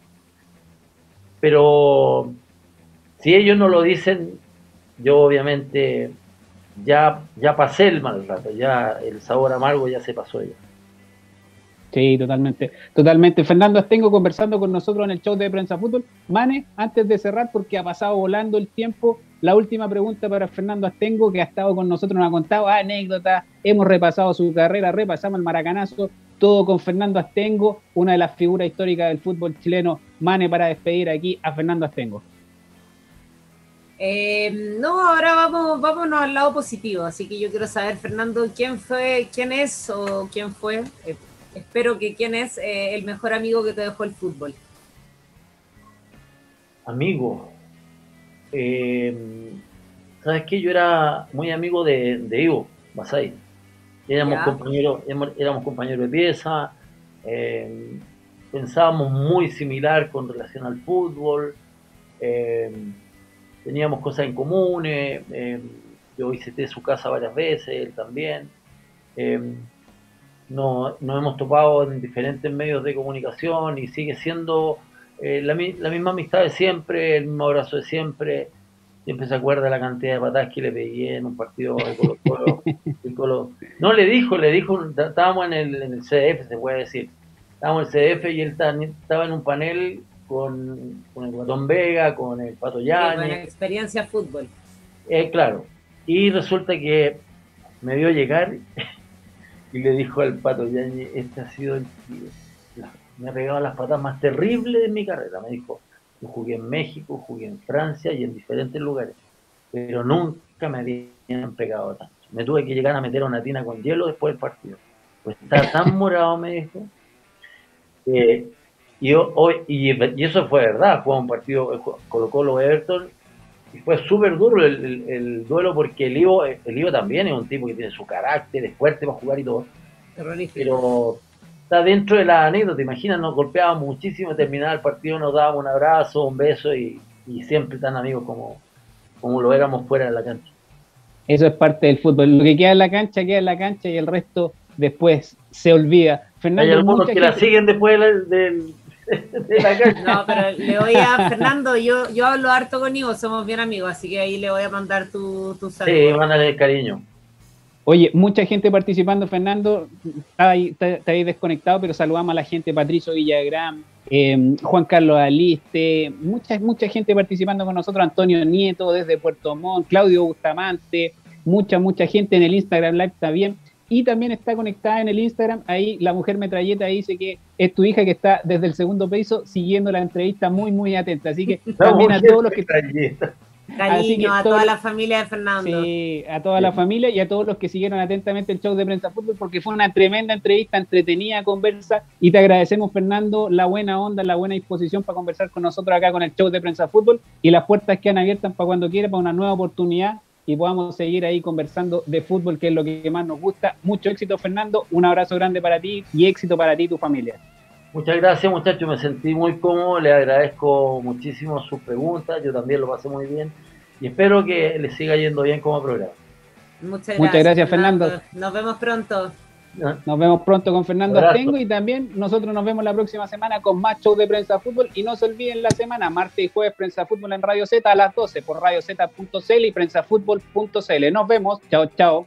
pero si ellos no lo dicen, yo obviamente ya pasé el mal rato, ya el sabor amargo ya se pasó ya. Sí, totalmente, totalmente. Fernando Astengo conversando con nosotros en el show de Prensa Fútbol. Mane, antes de cerrar, porque ha pasado volando el tiempo, la última pregunta para Fernando Astengo, que ha estado con nosotros, nos ha contado anécdotas, hemos repasado su carrera, repasamos el maracanazo, todo con Fernando Astengo, una de las figuras históricas del fútbol chileno. Mane, para despedir aquí a Fernando Astengo. No, ahora vámonos al lado positivo, así que yo quiero saber, Fernando, quién es o quién fue, espero que quién es el mejor amigo que te dejó el fútbol. Amigo, ¿sabes qué? Yo era muy amigo de Ivo Basay. Éramos compañeros de pieza, pensábamos muy similar con relación al fútbol, teníamos cosas en común, yo visité su casa varias veces, él también. Nos hemos topado en diferentes medios de comunicación y sigue siendo la misma amistad de siempre, el mismo abrazo de siempre. Siempre se acuerda de la cantidad de patadas que le pegué en un partido de Colo-Colo. No, le dijo, estábamos en el CDF, se puede decir. Estábamos en el CDF y él estaba en un panel con el Guatón Vega, con el Pato Yáñez. Con experiencia fútbol. Claro. Y resulta que me vio llegar y le dijo al Pato Yañez, este ha sido me ha pegado las patas más terribles de mi carrera. Me dijo, yo jugué en México, jugué en Francia y en diferentes lugares, pero nunca me habían pegado tanto. Me tuve que llegar a meter a una tina con hielo después del partido. Pues está tan morado, me dijo. Y eso fue verdad, fue un partido Colo-Colo Everton y fue súper duro el duelo porque el Ivo también es un tipo que tiene su carácter, es fuerte para jugar y todo. Pero está dentro de la anécdota, imagina, nos golpeábamos muchísimo, terminaba el partido, nos dábamos un abrazo, un beso y siempre tan amigos como lo éramos fuera de la cancha. Eso es parte del fútbol, lo que queda en la cancha y el resto después se olvida. Fernando, hay algunos que la siguen después de la cancha. No, pero le voy a Fernando, yo hablo harto con Ivo, somos bien amigos, así que ahí le voy a mandar tu saludo. Sí, mándale cariño. Oye, mucha gente participando, Fernando, está ahí desconectado, pero saludamos a la gente, Patricio Villagrán, Juan Carlos Aliste, mucha gente participando con nosotros, Antonio Nieto desde Puerto Montt, Claudio Bustamante, mucha gente en el Instagram Live también, y también está conectada en el Instagram, ahí la mujer metralleta dice que es tu hija que está desde el segundo piso siguiendo la entrevista muy atenta, así que también a todos los que... Cariño a toda la familia de Fernando. Sí, a toda la familia y a todos los que siguieron atentamente el show de Prensa Fútbol, porque fue una tremenda entrevista, entretenida, conversa, y te agradecemos, Fernando, la buena onda, la buena disposición para conversar con nosotros acá con el show de Prensa Fútbol, y las puertas quedan abiertas para cuando quiera, para una nueva oportunidad, y podamos seguir ahí conversando de fútbol, que es lo que más nos gusta. Mucho éxito, Fernando, un abrazo grande para ti y éxito para ti y tu familia. Muchas gracias, muchachos, me sentí muy cómodo, les agradezco muchísimo sus preguntas, yo también lo pasé muy bien y espero que les siga yendo bien como programa. Muchas gracias, Fernando. Nos vemos pronto. Nos vemos pronto con Fernando Astengo y también nosotros nos vemos la próxima semana con más show de Prensa Fútbol y no se olviden la semana, martes y jueves Prensa Fútbol en Radio Z a las 12 por radiozeta.cl y prensafutbol.cl. Nos vemos, chao. Chao.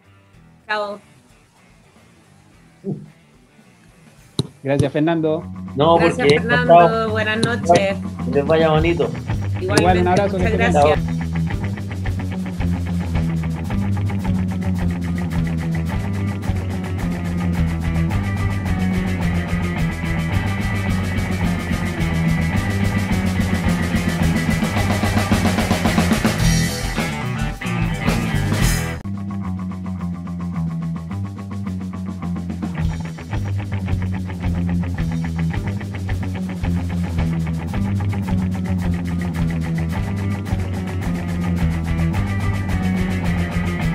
Gracias, Fernando. No, gracias, Fernando. Buenas noches. Que les vaya bonito. Igual un abrazo. Muchas gracias.